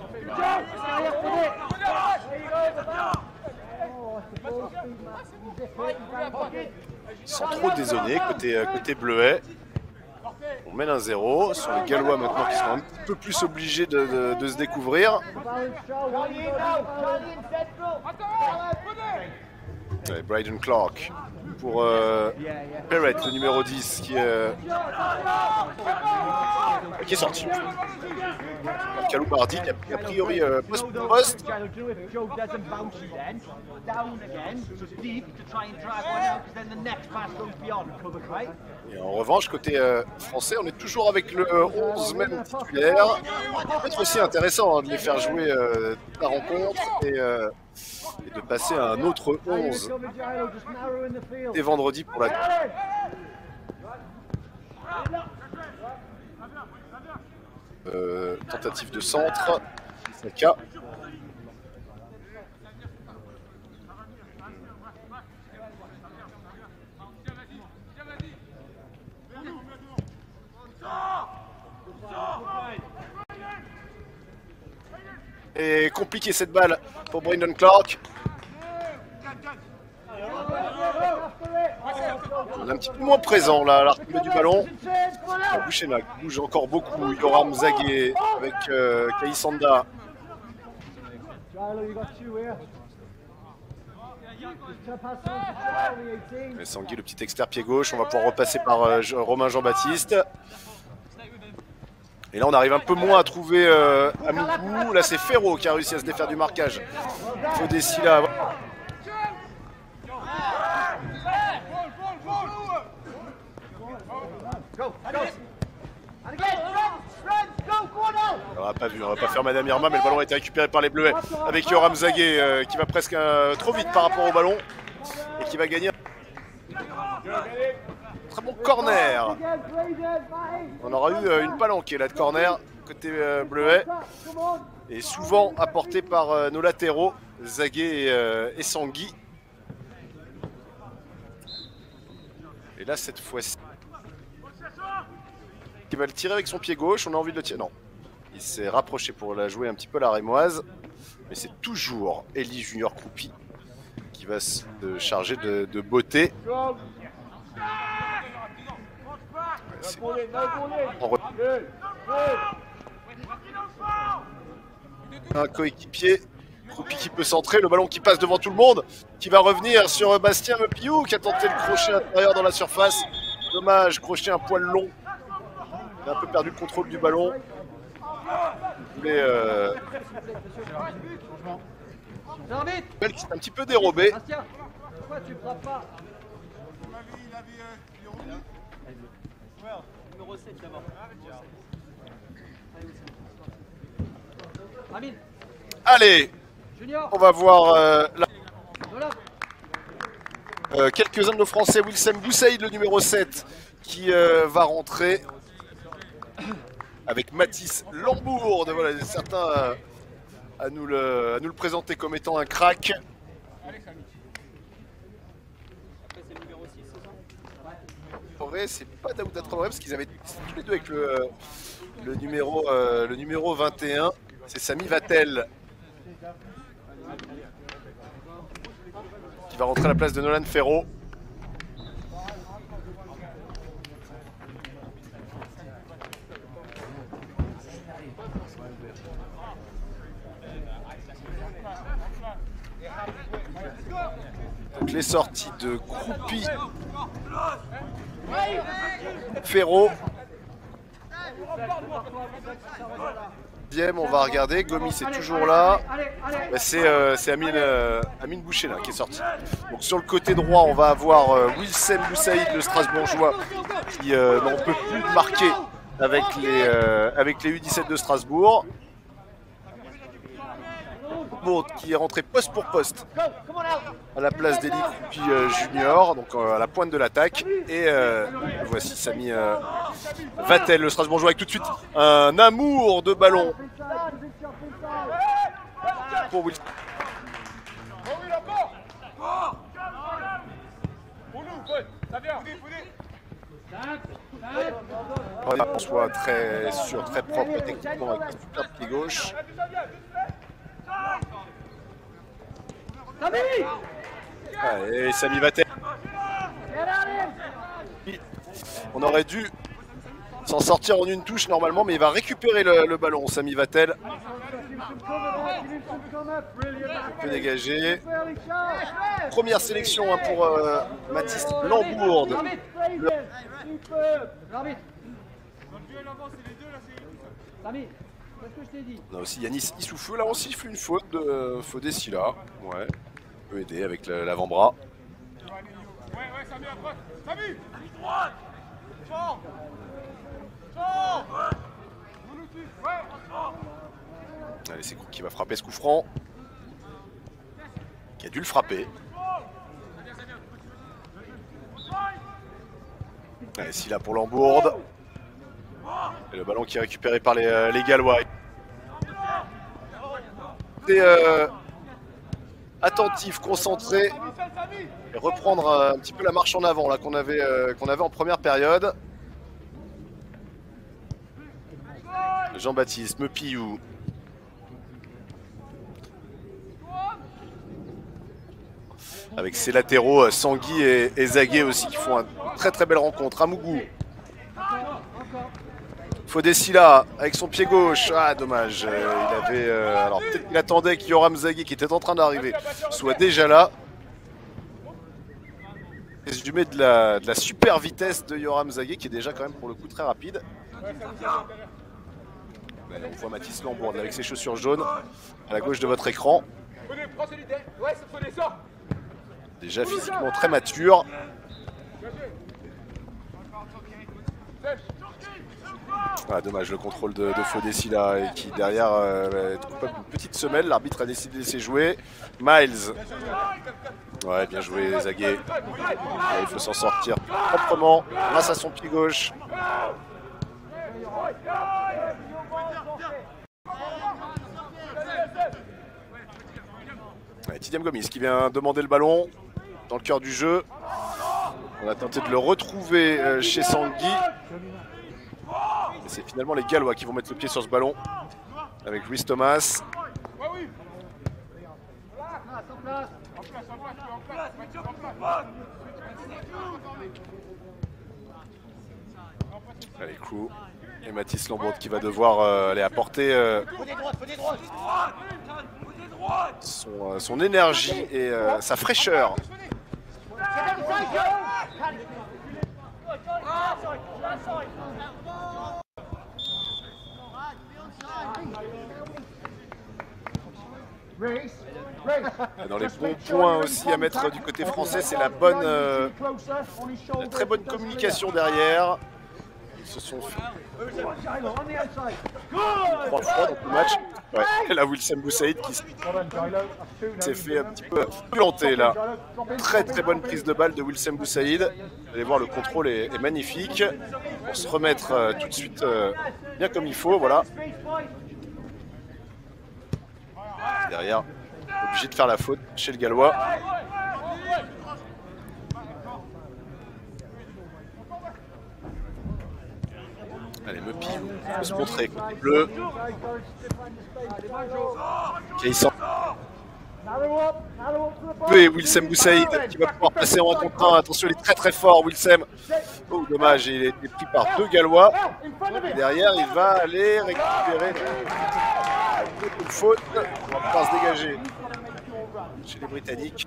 [SPEAKER 1] Sans trop dézonner, côté, côté bleuet. On mène un zéro sur les Gallois maintenant qui sont un petit peu plus obligés de, de, de se découvrir. Ouais, Bryden Clark pour euh, Perret, le numéro dix, qui, euh, qui est sorti. Kalou Bardi, qui a, a priori euh, poste pour poste. Et en revanche, côté euh, français, on est toujours avec le onze même titulaire. Ça peut être aussi intéressant hein, de les faire jouer euh, toute la rencontre et, euh, et de passer à un autre onze dès vendredi pour la euh, tentative de centre. Saka. Et compliqué cette balle pour Bryden Clark. On est un petit peu moins présent là à l'arrivée du ballon. Bouchena bouge encore beaucoup. Yoram Zagué avec euh, Kaïsanda. Sangui, le petit externe pied gauche. On va pouvoir repasser par euh, Romain Jean-Baptiste. Et là on arrive un peu moins à trouver euh, Amougou. Là c'est Ferro qui a réussi à se défaire du marquage. Fodessi là. On n'a pas vu, on va pas faire Madame Irma, mais le ballon a été récupéré par les Bleuets avec Yoram Zagué euh, qui va presque euh, trop vite par rapport au ballon et qui va gagner. Très bon corner. On aura eu euh, une palanquée là de corner côté euh, Bleuet et souvent apporté par euh, nos latéraux Zagué et, euh, et Sangui. Et là cette fois-ci il va le tirer avec son pied gauche, on a envie de le tirer. Non, il s'est rapproché pour la jouer un petit peu la rémoise, mais c'est toujours Elie Junior Croupi qui va se charger de, de beauté. Un coéquipier, Croupi qui peut centrer, le ballon qui passe devant tout le monde, qui va revenir sur Bastien Mepiou qui a tenté le crochet intérieur dans la surface. Dommage, crochet un poil long. Il a un peu perdu le contrôle du ballon. Mais euh... Belle qui s'est un petit peu dérobé.
[SPEAKER 4] Pourquoi tu frappes pas? Numéro sept d'abord.
[SPEAKER 1] Allez, on va voir euh, la... euh, quelques-uns de nos Français. Wilson Boussaïd, le numéro sept, qui euh, va rentrer avec Mathis Lambourde. Voilà, certains euh, à, nous le, à nous le présenter comme étant un crack. En vrai, c'est pas Daouda Traoré parce qu'ils avaient tous les deux avec le, le, numéro, euh, le numéro vingt et un. C'est Samy Vatel qui va rentrer à la place de Nolan Ferro. Donc les sorties de Croupi, Ferro. On va regarder, Gomis est toujours là. C'est euh, Amine, euh, Amine Boucher là, qui est sorti. Donc sur le côté droit, on va avoir euh, Wilson Boussaïd, le Strasbourgeois, qui euh, n'en peut plus de marquer avec les, euh, avec les U dix-sept de Strasbourg. Bon, qui est rentré poste pour poste à la place d'Eli Kroupi euh, Junior, donc euh, à la pointe de l'attaque. Et euh, voici Samy euh, Vatel, le Strasbourgeois, avec tout de suite un amour de ballon pour Wilson. On soit très sûr, très propre techniquement avec un super pied gauche. Allez, Samy Vatel. On aurait dû s'en sortir en une touche normalement, mais il va récupérer le, le ballon, Samy Vatel. Il peut dégager. Première sélection hein, pour euh, Mathis Lambourde. Le... On a aussi Yanis Issoufou, là on siffle une faute de Fodé Silla. Ouais, peut aider avec l'avant-bras. Allez, c'est Krou qui va frapper ce coup franc. Qui a dû le frapper. Allez, Silla pour Lambourde. Et le ballon qui est récupéré par les, euh, les Gallois. Et, euh, attentif, concentré. Et reprendre euh, un petit peu la marche en avant là qu'on avait, euh, qu'on avait en première période. Jean-Baptiste Mepillou. Avec ses latéraux Sangui et, et Zagué aussi qui font une très très belle rencontre. Amougou. Fodé Silla avec son pied gauche. Ah dommage. Euh, il avait. Euh, alors peut-être qu'il attendait que Yoram Zagué qui était en train d'arriver soit déjà là. Résumé de la, de la super vitesse de Yoram Zagué qui est déjà quand même pour le coup très rapide. Allez, on voit Mathis Lambourde avec ses chaussures jaunes à la gauche de votre écran. Déjà physiquement très mature. Ah, dommage le contrôle de, de Fodé Silla et qui derrière euh, va être coupable d'une petite semelle. L'arbitre a décidé de laisser jouer. Miles. Ouais, bien joué Zagué. Ouais, il faut s'en sortir proprement grâce à son pied gauche. Ouais, Tidiam Gomis qui vient demander le ballon dans le cœur du jeu. On a tenté de le retrouver euh, chez Sangui. Et c'est finalement les Gallois qui vont mettre le pied sur ce ballon avec Luis Thomas. Allez, Krou et Mathis Lambourde qui va devoir euh, aller apporter euh, son, euh, son énergie et euh, sa fraîcheur. Dans les bons points aussi à mettre du côté français, c'est la bonne, euh, la très bonne communication derrière. Ils se sont fait trois fois dans le match. Ouais. Et là, Wilson Boussaïd qui s'est fait un petit peu planter là. Très très bonne prise de balle de Wilson Boussaïd. Vous allez voir, le contrôle est, est magnifique. Pour se remettre euh, tout de suite euh, bien comme il faut, voilà. Derrière, obligé de faire la faute chez le Gallois. Allez, Mepi peut se montrer côté bleu. Kaysan. Et Wilson Boussaïd qui va pouvoir passer en un contre un. Attention, il est très très fort, Wilson. Oh, dommage, il a été pris par deux Gallois. Et derrière, il va aller récupérer une faute. On va pouvoir se dégager chez les Britanniques.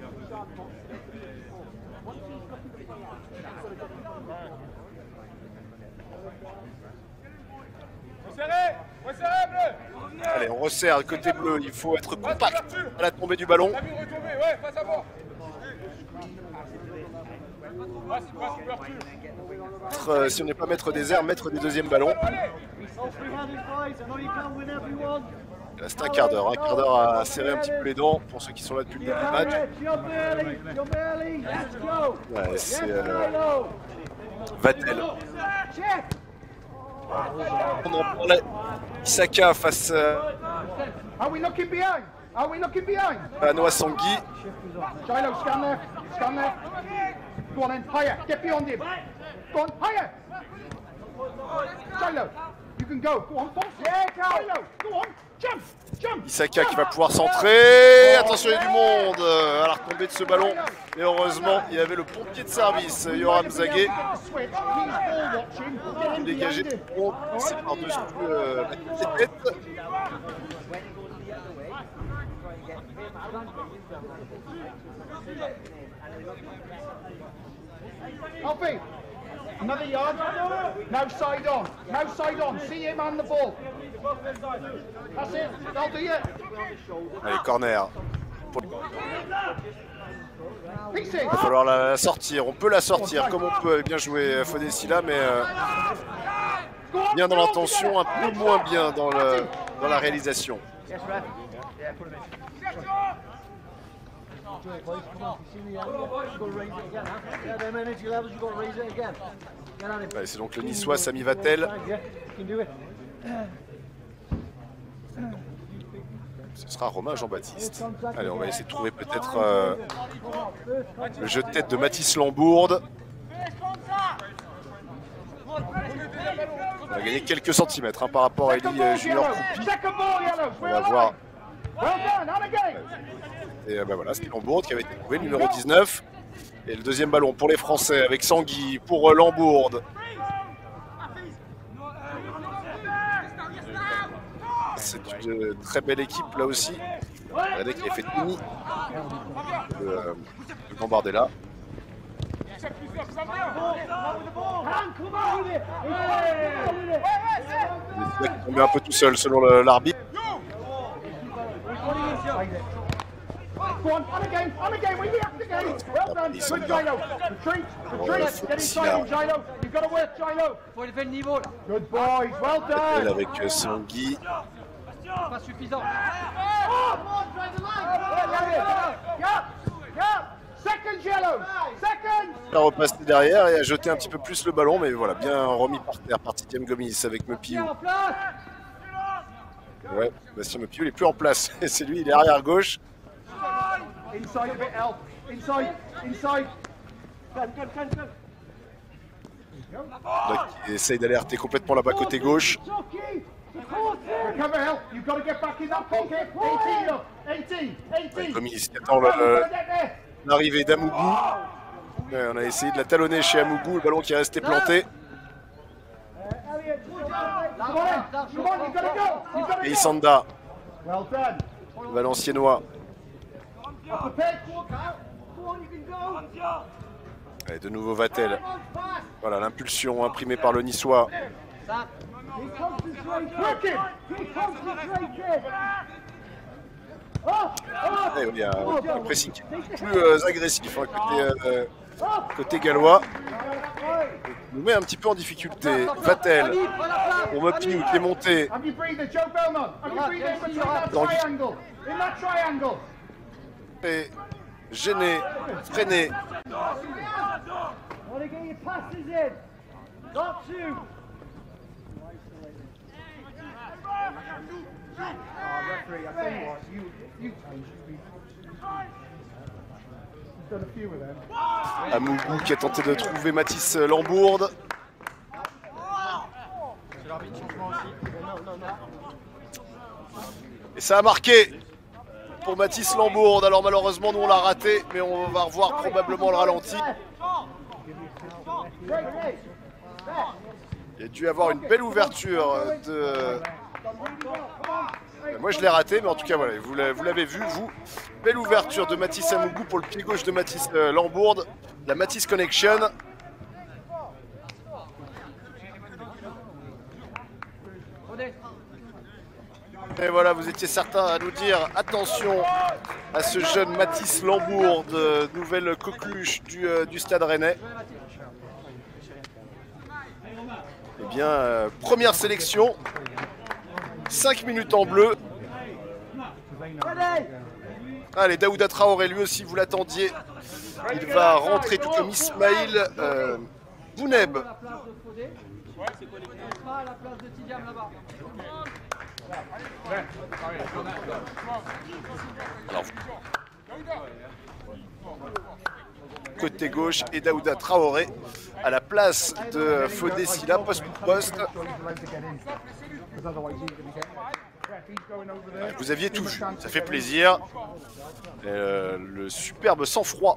[SPEAKER 1] Allez, on resserre le côté bleu, il faut être compact à la tombée du ballon. Euh, si on n'est pas maître des airs, maître des deuxièmes ballons. Il reste un quart d'heure, un quart d'heure à serrer un petit peu les dents pour ceux qui sont là depuis le début du match. Ouais, c'est euh, Vatel. On en parlait. Isaka face euh,
[SPEAKER 11] Are we looking behind? Are we looking behind?
[SPEAKER 1] à Noah Sangui.
[SPEAKER 11] Shiloh, stand there. Stand there. Go on then. Higher. Get beyond him. Go on. Higher. Shiloh, you can go. Go on. Force it. Shiloh, go on. Jump. Jump.
[SPEAKER 1] Isaka qui va pouvoir centrer. Attention, il y a du monde à la retombée de ce ballon. Et heureusement, il y avait le pompier de service, Yoram Zagué. Il dégageait tout le monde. C'est par-dessus euh, la tête.
[SPEAKER 11] Alfie, another yard. Now side on. Now side on. See him on the ball. That's it. That'll do you.
[SPEAKER 1] Allez, corner.
[SPEAKER 11] Piece
[SPEAKER 1] Il
[SPEAKER 11] it.
[SPEAKER 1] va falloir la, la sortir. On peut la sortir comme on peut. Bien joué Fodesila, mais euh, bien dans l'intention, un peu moins bien dans, le, dans la réalisation. Ouais, c'est donc le Niçois Sami Vatel. Ce sera Romain Jean-Baptiste. Allez, on va essayer de trouver peut-être euh, le jeu de tête de Mathis Lambourde. On a gagné quelques centimètres hein, par rapport à Eli euh, Junior Coupi. On va voir. Et ben voilà, c'était Lambourde qui avait été trouvé, le numéro dix-neuf. Et le deuxième ballon pour les Français avec Sangui pour euh, Lambourde. C'est une très belle équipe là aussi. Regardez qui a fait Tini de, euh, de Gambardella. Il est tombé un peu tout seul selon l'arbitre. Ils sont bien.
[SPEAKER 4] Faut élever le niveau là.
[SPEAKER 11] Good boys. Well done.
[SPEAKER 1] Avec Sangui.
[SPEAKER 4] Pas suffisant.
[SPEAKER 11] Second yellow. Second.
[SPEAKER 1] Il a repassé derrière et a jeté un petit peu plus le ballon, mais voilà, bien remis par terre par Tidiam Gomis avec Mepiou. Ouais, Bastien Mepiou, il est plus en place. C'est lui, il est arrière gauche.
[SPEAKER 11] Inside a bit, help. Inside. Inside.
[SPEAKER 1] Là, il essaye d'alerter complètement là-bas côté gauche.
[SPEAKER 11] Recover, help. You've got to get back in that pocket. eighteen up. eighteen. eighteen.
[SPEAKER 1] Gomis qui attend l'arrivée d'Amougou. Ouais, on a essayé de la talonner chez Amougou, le ballon qui est resté planté. Et Isanda, Valenciennois. Allez, de nouveau Vatel. Voilà l'impulsion imprimée par le Niçois. Et il y a un pressing plus euh, agressif hein, côté, euh, côté gallois. Il nous met un petit peu en difficulté. Vatel, on me pile, qui est monté. Et gêné, freiné. Amougou qui a tenté de trouver Mathis Lambourde. Et ça a marqué pour Mathis Lambourde. Alors malheureusement nous on l'a raté, mais on va revoir probablement le ralenti. Il y a dû avoir une belle ouverture de... Moi je l'ai raté, mais en tout cas voilà, vous l'avez vu vous. Belle ouverture de Mathis Amougou pour le pied gauche de Mathis Lambourde. La Mathis Connection. Et voilà, vous étiez certains à nous dire attention à ce jeune Mathis Lambourd, de nouvelle coqueluche du, euh, du Stade Rennais. Eh bien, euh, première sélection, cinq minutes en bleu. Allez, Daouda Traoré, lui aussi, vous l'attendiez. Il va rentrer tout comme Ismaïl euh, Bouneb. Alors, côté gauche et Daouda Traoré à la place de Fodé Silla, poste pour poste. Vous aviez tout vu, ça fait plaisir. Euh, le superbe sang-froid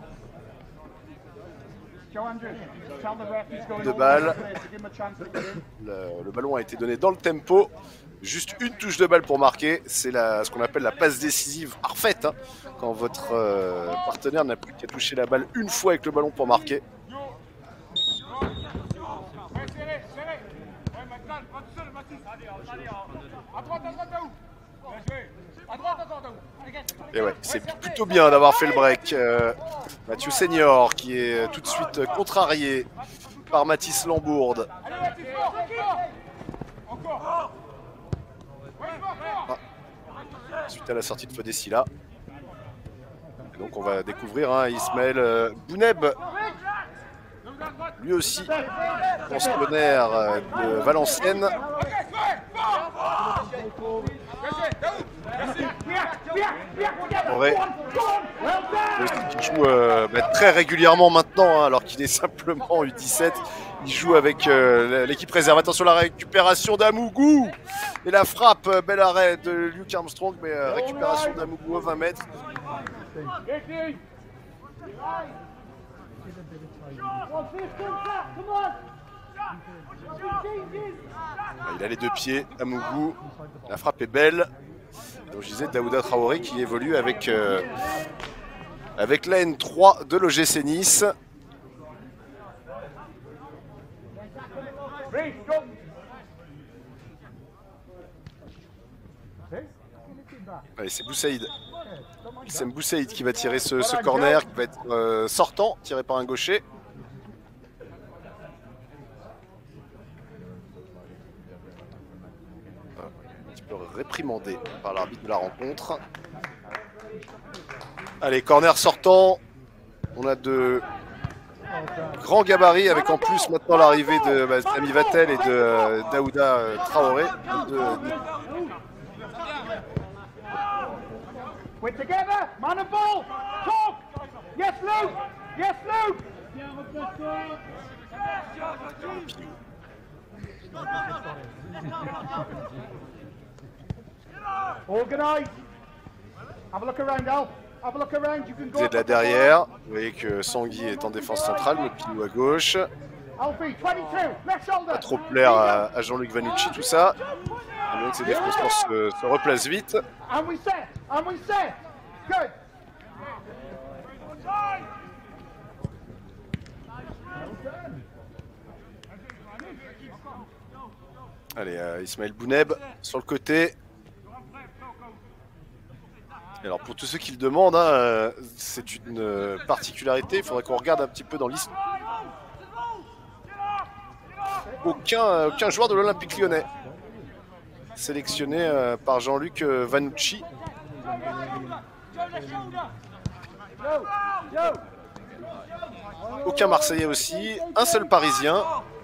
[SPEAKER 1] de balle. Le, le ballon a été donné dans le tempo. Juste une touche de balle pour marquer. C'est ce qu'on appelle la passe décisive parfaite. Hein, quand votre euh, partenaire n'a plus qu'à toucher la balle une fois avec le ballon pour marquer. Et ouais, c'est plutôt bien d'avoir fait le break. Euh, Mathieu Senior qui est tout de suite contrarié par Mathis Lambourd. Ah. Suite à la sortie de Fodé Silla. Et donc on va découvrir hein, Ismaël euh, Bouneb. Lui aussi, pensionnaire euh, de Valenciennes. Ouais. Qui joue euh, bah, très régulièrement maintenant, hein, alors qu'il est simplement U dix-sept. Il joue avec euh, l'équipe réserve. Attention à la récupération d'Amougou. Et la frappe, euh, bel arrêt de Luke Armstrong, mais euh, récupération d'Amougou au vingt mètres. Il a les deux pieds, Amougou. La frappe est belle. Donc je disais Daouda Traoré qui évolue avec, euh, avec la N trois de l'O G C Nice. Allez, c'est Boussaïd. C'est Boussaïd qui va tirer ce, ce corner qui va être euh, sortant, tiré par un gaucher. Un petit peu réprimandé par l'arbitre de la rencontre. Allez, corner sortant. On a de grands gabarits avec en plus maintenant l'arrivée de bah, Sami Vatel et de euh, Daouda euh, Traoré. De,
[SPEAKER 11] We're together, man and ball, talk! Yes, Luke! Yes, Luke! Organize! Have a look around, Al. Have a look around, you can go.
[SPEAKER 1] Vous êtes là derrière, vous voyez que Sangui est en défense centrale, le Pilou à gauche. Pas trop plaire à, à Jean-Luc Vanucci tout ça. Et donc ces défenseurs se, se replacent vite. Allez, euh, Ismaël Bouneb sur le côté. Alors pour tous ceux qui le demandent, hein, c'est une euh, particularité, il faudrait qu'on regarde un petit peu dans l'histoire. Aucun, aucun joueur de l'Olympique Lyonnais sélectionné euh, par Jean-Luc euh, Vanucci. Aucun Marseillais aussi, un seul Parisien.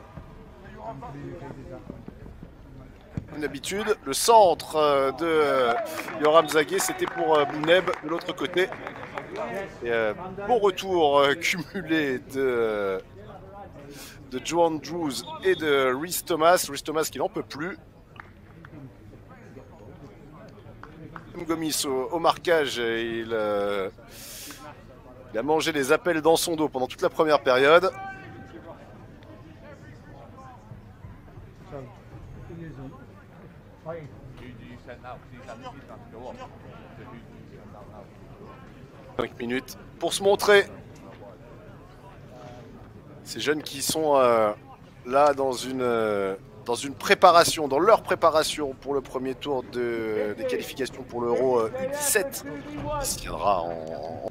[SPEAKER 1] Une habitude, le centre euh, de euh, Yoram Zagué, c'était pour euh, Bouneb de l'autre côté. Et, euh, bon retour euh, cumulé de... Euh, de Joe Andrews et de Rhys Thomas. Rhys Thomas qui n'en peut plus. Gomis au, au marquage, il, euh, il a mangé les appels dans son dos pendant toute la première période. cinq minutes pour se montrer. Ces jeunes qui sont euh, là dans une, euh, dans une préparation, dans leur préparation pour le premier tour de, des qualifications pour l'Euro U dix-sept, qui se tiendra en...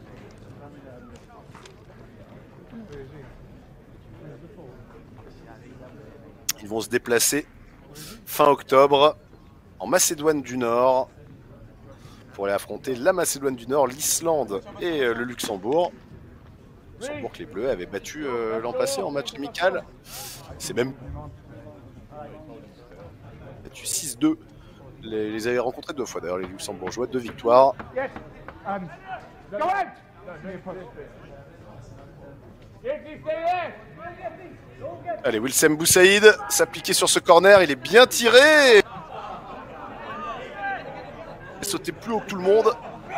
[SPEAKER 1] Ils vont se déplacer fin octobre en Macédoine du Nord pour aller affronter la Macédoine du Nord, l'Islande et le Luxembourg. Le Luxembourg que les Bleus avaient battu euh, l'an passé en match amical. C'est même battu six deux. Les, les avaient rencontrés deux fois d'ailleurs, les Luxembourgeois, deux victoires. Allez, Wilsem Boussaïd s'appliquer sur ce corner, il est bien tiré. Il sautait plus haut que tout le monde.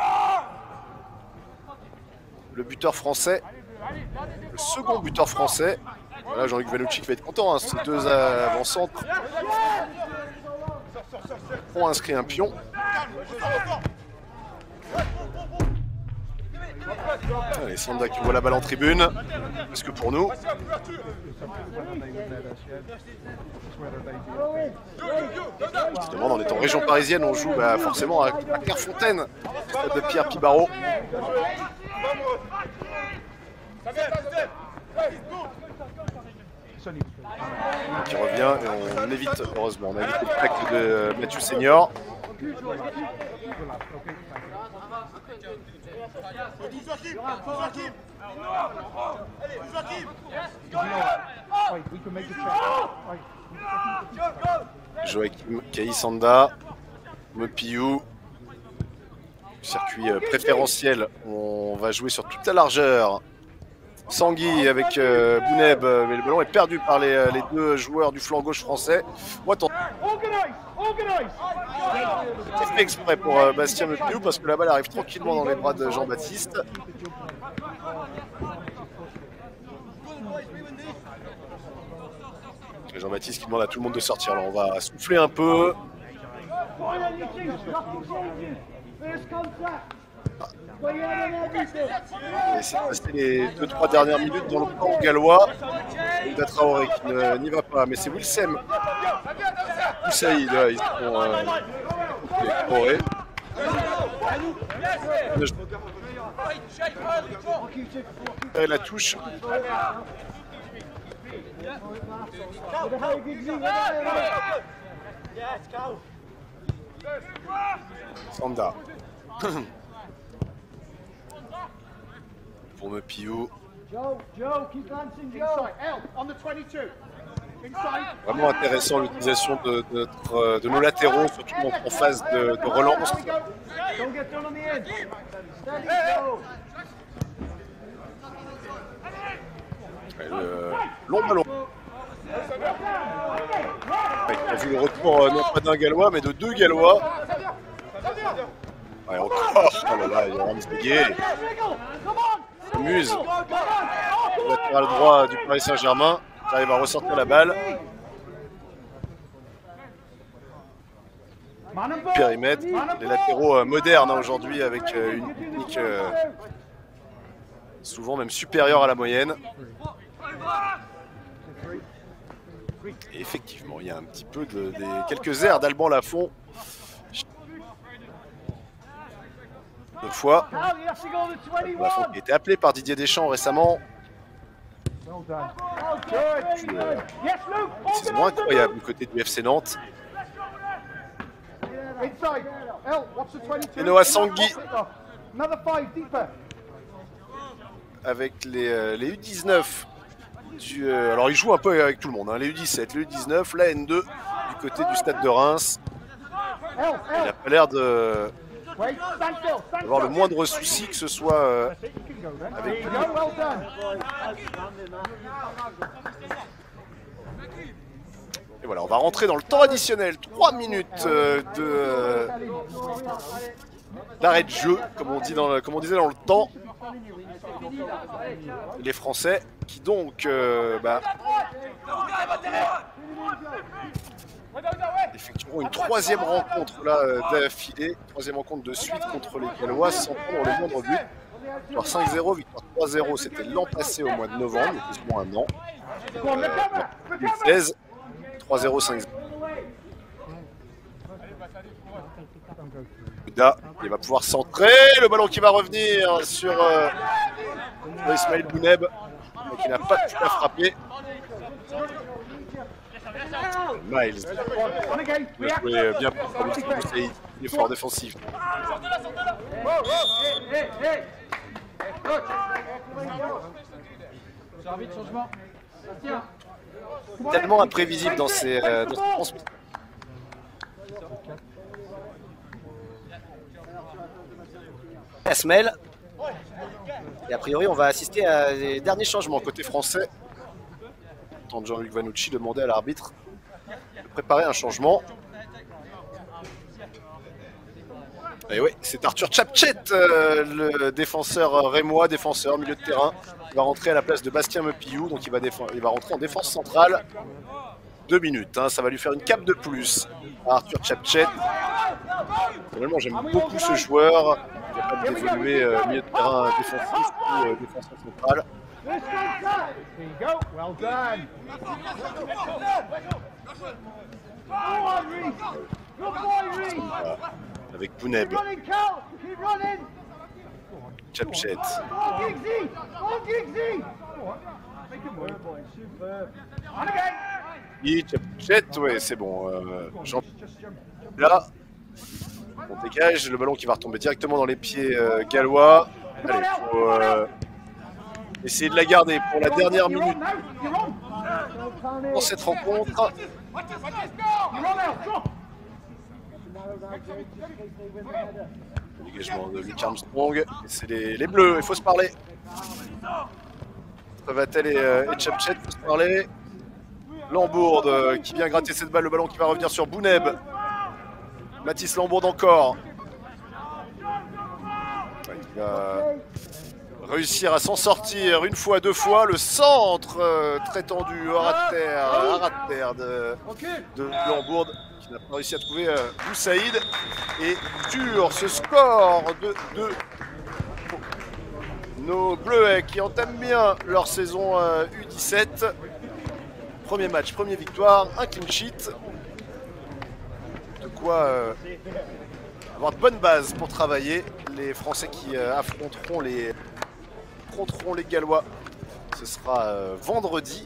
[SPEAKER 1] Le buteur français, le second buteur français. Voilà, Jean-Luc Vanucci qui va être content, hein. Ces deux avant-centres ont inscrit un pion. Allez, Sanda qui voit la balle en tribune, parce que pour nous. Évidemment, on est en région parisienne, on joue bah, forcément à, à Clairefontaine, stade de Pierre Pibarot. Qui revient et on évite, heureusement, on a évité le tacle de Mathieu Senior. Joachim Kaïsanda, Mopiou. Circuit préférentiel, on va jouer sur toute la largeur. Sangui avec euh, Bouneb, mais le ballon est perdu par les, les deux joueurs du flanc gauche français. Oh, attends. C'est fait exprès pour euh, Bastien Mopiou parce que la balle arrive tranquillement dans les bras de Jean-Baptiste. Jean-Baptiste qui demande à tout le monde de sortir. Alors on va souffler un peu. C'est passé les deux trois dernières minutes dans le camp gallois. Ouda Traoré qui n'y va pas, mais c'est Wilsem Boussaïd, ils sont euh, Traoré. Et la touche. Sanda. Pour Mopiou. Vraiment intéressant l'utilisation de, de, de, de nos latéraux, surtout en phase de, de relance. Et le long ballon. On a vu le retour non pas d'un Gallois, mais de deux Gallois. Ouais, encore. Oh là là, il y a Ramsbégué. Muse. Latéral droit du Paris Saint-Germain. Il arrive à ressortir la balle. Périmètre. Les latéraux euh, modernes hein, aujourd'hui avec euh, une technique euh, souvent même supérieure à la moyenne. Et effectivement, il y a un petit peu de, des quelques airs d'Alban Lafont. Deux fois. Lafont qui a été appelé par Didier Deschamps récemment. C'est vraiment incroyable du côté du F C Nantes. Et Noah Sangui avec les, euh, les U dix-neuf. Du, euh, alors il joue un peu avec tout le monde, hein, les U dix-sept, les U dix-neuf, la N deux du côté du stade de Reims. Il n'a pas l'air de d'avoir le moindre souci que ce soit euh, avec lui. Et voilà, on va rentrer dans le temps additionnel. trois minutes euh, de euh, d'arrêt de jeu, comme on, dit dans le, comme on disait dans le temps. Les Français qui donc euh, bah, effectueront une troisième rencontre là d'affilée, troisième rencontre de suite contre les Gallois sans prendre le moindre but. Victoire cinq zéro, victoire trois zéro, c'était l'an passé au mois de novembre, il y a quasiment un an. Euh, deux mille seize. trois zéro, cinq zéro. Bouda, il va pouvoir centrer. Le ballon qui va revenir sur euh, Ismaël Bouneb, mais qui n'a pas pu la frapper. Miles. Il a joué bien pour le l'effort défensif. Tellement imprévisible dans ses euh, dans ses transmissions. Asmel. Et a priori, on va assister à des derniers changements côté français. Tant de Jean-Luc Vanucci demandait à l'arbitre de préparer un changement. Et oui, c'est Arthur Chapchet, euh, le défenseur rémois, défenseur milieu de terrain, qui va rentrer à la place de Bastien Mepillou. Donc il va, il va rentrer en défense centrale. Deux minutes, hein, ça va lui faire une cape de plus à Arthur Chapchet. Normalement, j'aime beaucoup ce joueur. Il est capable d'évoluer euh, milieu de terrain défensif ou euh, défenseur central. Avec Bouneb. Chapchet. Et Chapchet, ouais, c'est bon. Euh, Jean... Là, on dégage le ballon qui va retomber directement dans les pieds euh, gallois. Allez, il faut euh, essayer de la garder pour la dernière minute dans cette rencontre. Le dégagement de Luc Armstrong. C'est les, les Bleus, il faut se parler. Vatel et, euh, et Chapchet, il faut se parler. Lambourde euh, qui vient gratter cette balle, le ballon qui va revenir sur Bouneb. Mathis Lambourde encore. Ouais, il va réussir à s'en sortir une fois, deux fois. Le centre euh, très tendu, à ras de terre, à ras de terre de, de Lambourde qui n'a pas réussi à trouver euh, Boussaïd. Et sur ce score de deux, nos Bleuets qui entament bien leur saison euh, U dix-sept. Premier match, première victoire, un clean sheet. De quoi euh, avoir de bonnes bases pour travailler. Les Français qui euh, affronteront les affronteront les Gallois. Ce sera euh, vendredi.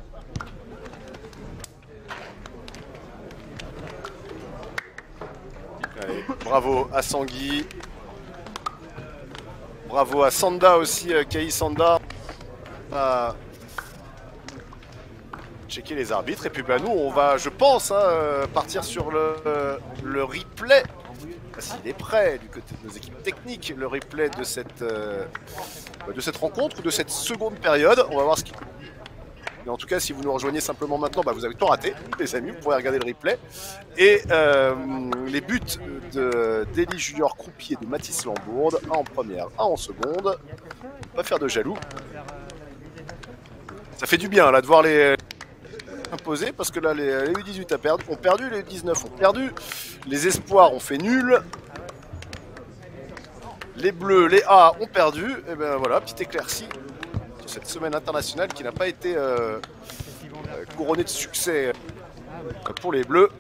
[SPEAKER 1] Allez, bravo à Sangui. Bravo à Sanda aussi, euh, Kai Sanda. À checker les arbitres. Et puis bah, nous, on va, je pense, hein, partir sur le, le replay. S'il est prêt du côté de nos équipes techniques, le replay de cette, euh, de cette rencontre ou de cette seconde période. On va voir ce qui... Mais en tout cas, si vous nous rejoignez simplement maintenant, bah, vous avez tout raté, les amis. Vous pourrez regarder le replay. Et euh, les buts d'Eli Junior Croupier de Mathis Lambourde, un en première, un en seconde. Pas faire de jaloux. Ça fait du bien là de voir les imposés parce que là les, les U dix-huit a perdu, ont perdu, les U dix-neuf ont perdu, les espoirs ont fait nul. Les bleus, les A ont perdu. Et ben voilà, petite éclaircie sur cette semaine internationale qui n'a pas été euh, euh, couronnée de succès pour les bleus.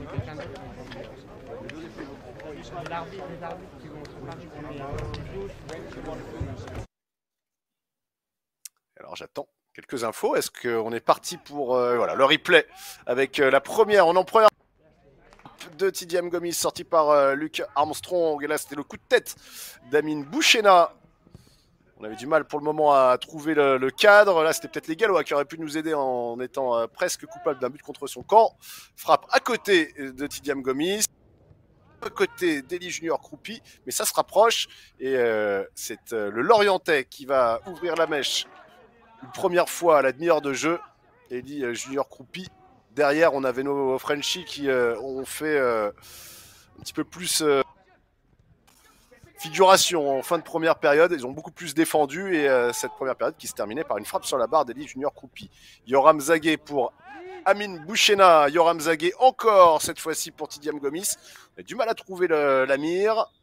[SPEAKER 1] Alors j'attends quelques infos. Est-ce qu'on est parti pour euh, voilà, le replay avec euh, la première, on en première de Tidiam Gomis sorti par euh, Luc Armstrong. Et là c'était le coup de tête d'Amine Bouchena. On avait du mal pour le moment à trouver le, le cadre. Là c'était peut-être les Gallois qui auraient pu nous aider en étant euh, presque coupables d'un but contre son camp. Frappe à côté de Tidiam Gomis, à côté d'Eli Junior Croupi, mais ça se rapproche. Et euh, c'est euh, le Lorientais qui va ouvrir la mèche une première fois à la demi-heure de jeu. Eli euh, Junior Croupi. Derrière, on avait nos Frenchies qui euh, ont fait euh, un petit peu plus euh, figuration en fin de première période. Ils ont beaucoup plus défendu et euh, cette première période qui se terminait par une frappe sur la barre d'Eli Junior Croupi. Yoram Zagué pour Amine Bouchena. Yoram Zagué encore cette fois-ci pour Tidiam Gomis. On a du mal à trouver le, la mire.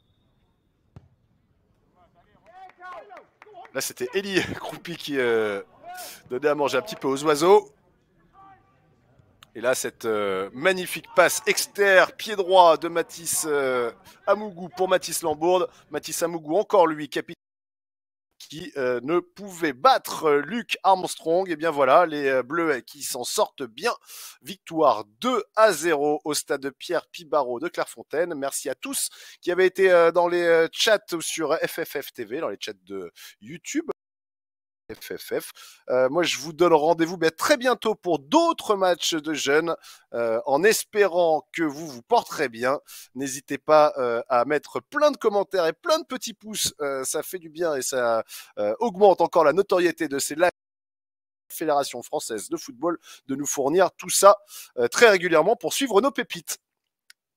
[SPEAKER 1] Là, c'était Eli Croupi qui euh, donnait à manger un petit peu aux oiseaux. Et là, cette euh, magnifique passe externe, pied droit de Mathis euh, Amougou pour Mathis Lambourde. Mathis Amougou, encore lui, capitaine, qui euh, ne pouvait battre euh, Luc Armstrong. Et bien voilà, les euh, Bleus qui s'en sortent bien. Victoire deux à zéro au stade Pierre Pibarot de Clairefontaine. Merci à tous qui avaient été euh, dans les euh, chats sur F F F T V, dans les chats de YouTube. F F F. Euh, moi, je vous donne rendez-vous ben, très bientôt pour d'autres matchs de jeunes, euh, en espérant que vous vous porterez bien. N'hésitez pas euh, à mettre plein de commentaires et plein de petits pouces. Euh, ça fait du bien et ça euh, augmente encore la notoriété de ces lives. Fédération française de football de nous fournir tout ça euh, très régulièrement pour suivre nos pépites.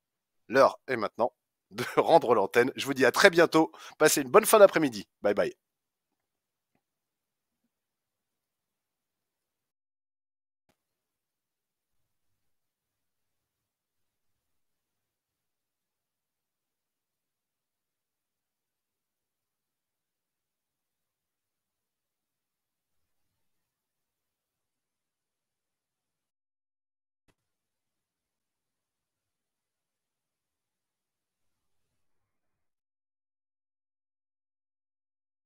[SPEAKER 1] L'heure est maintenant de rendre l'antenne. Je vous dis à très bientôt. Passez une bonne fin d'après-midi. Bye bye.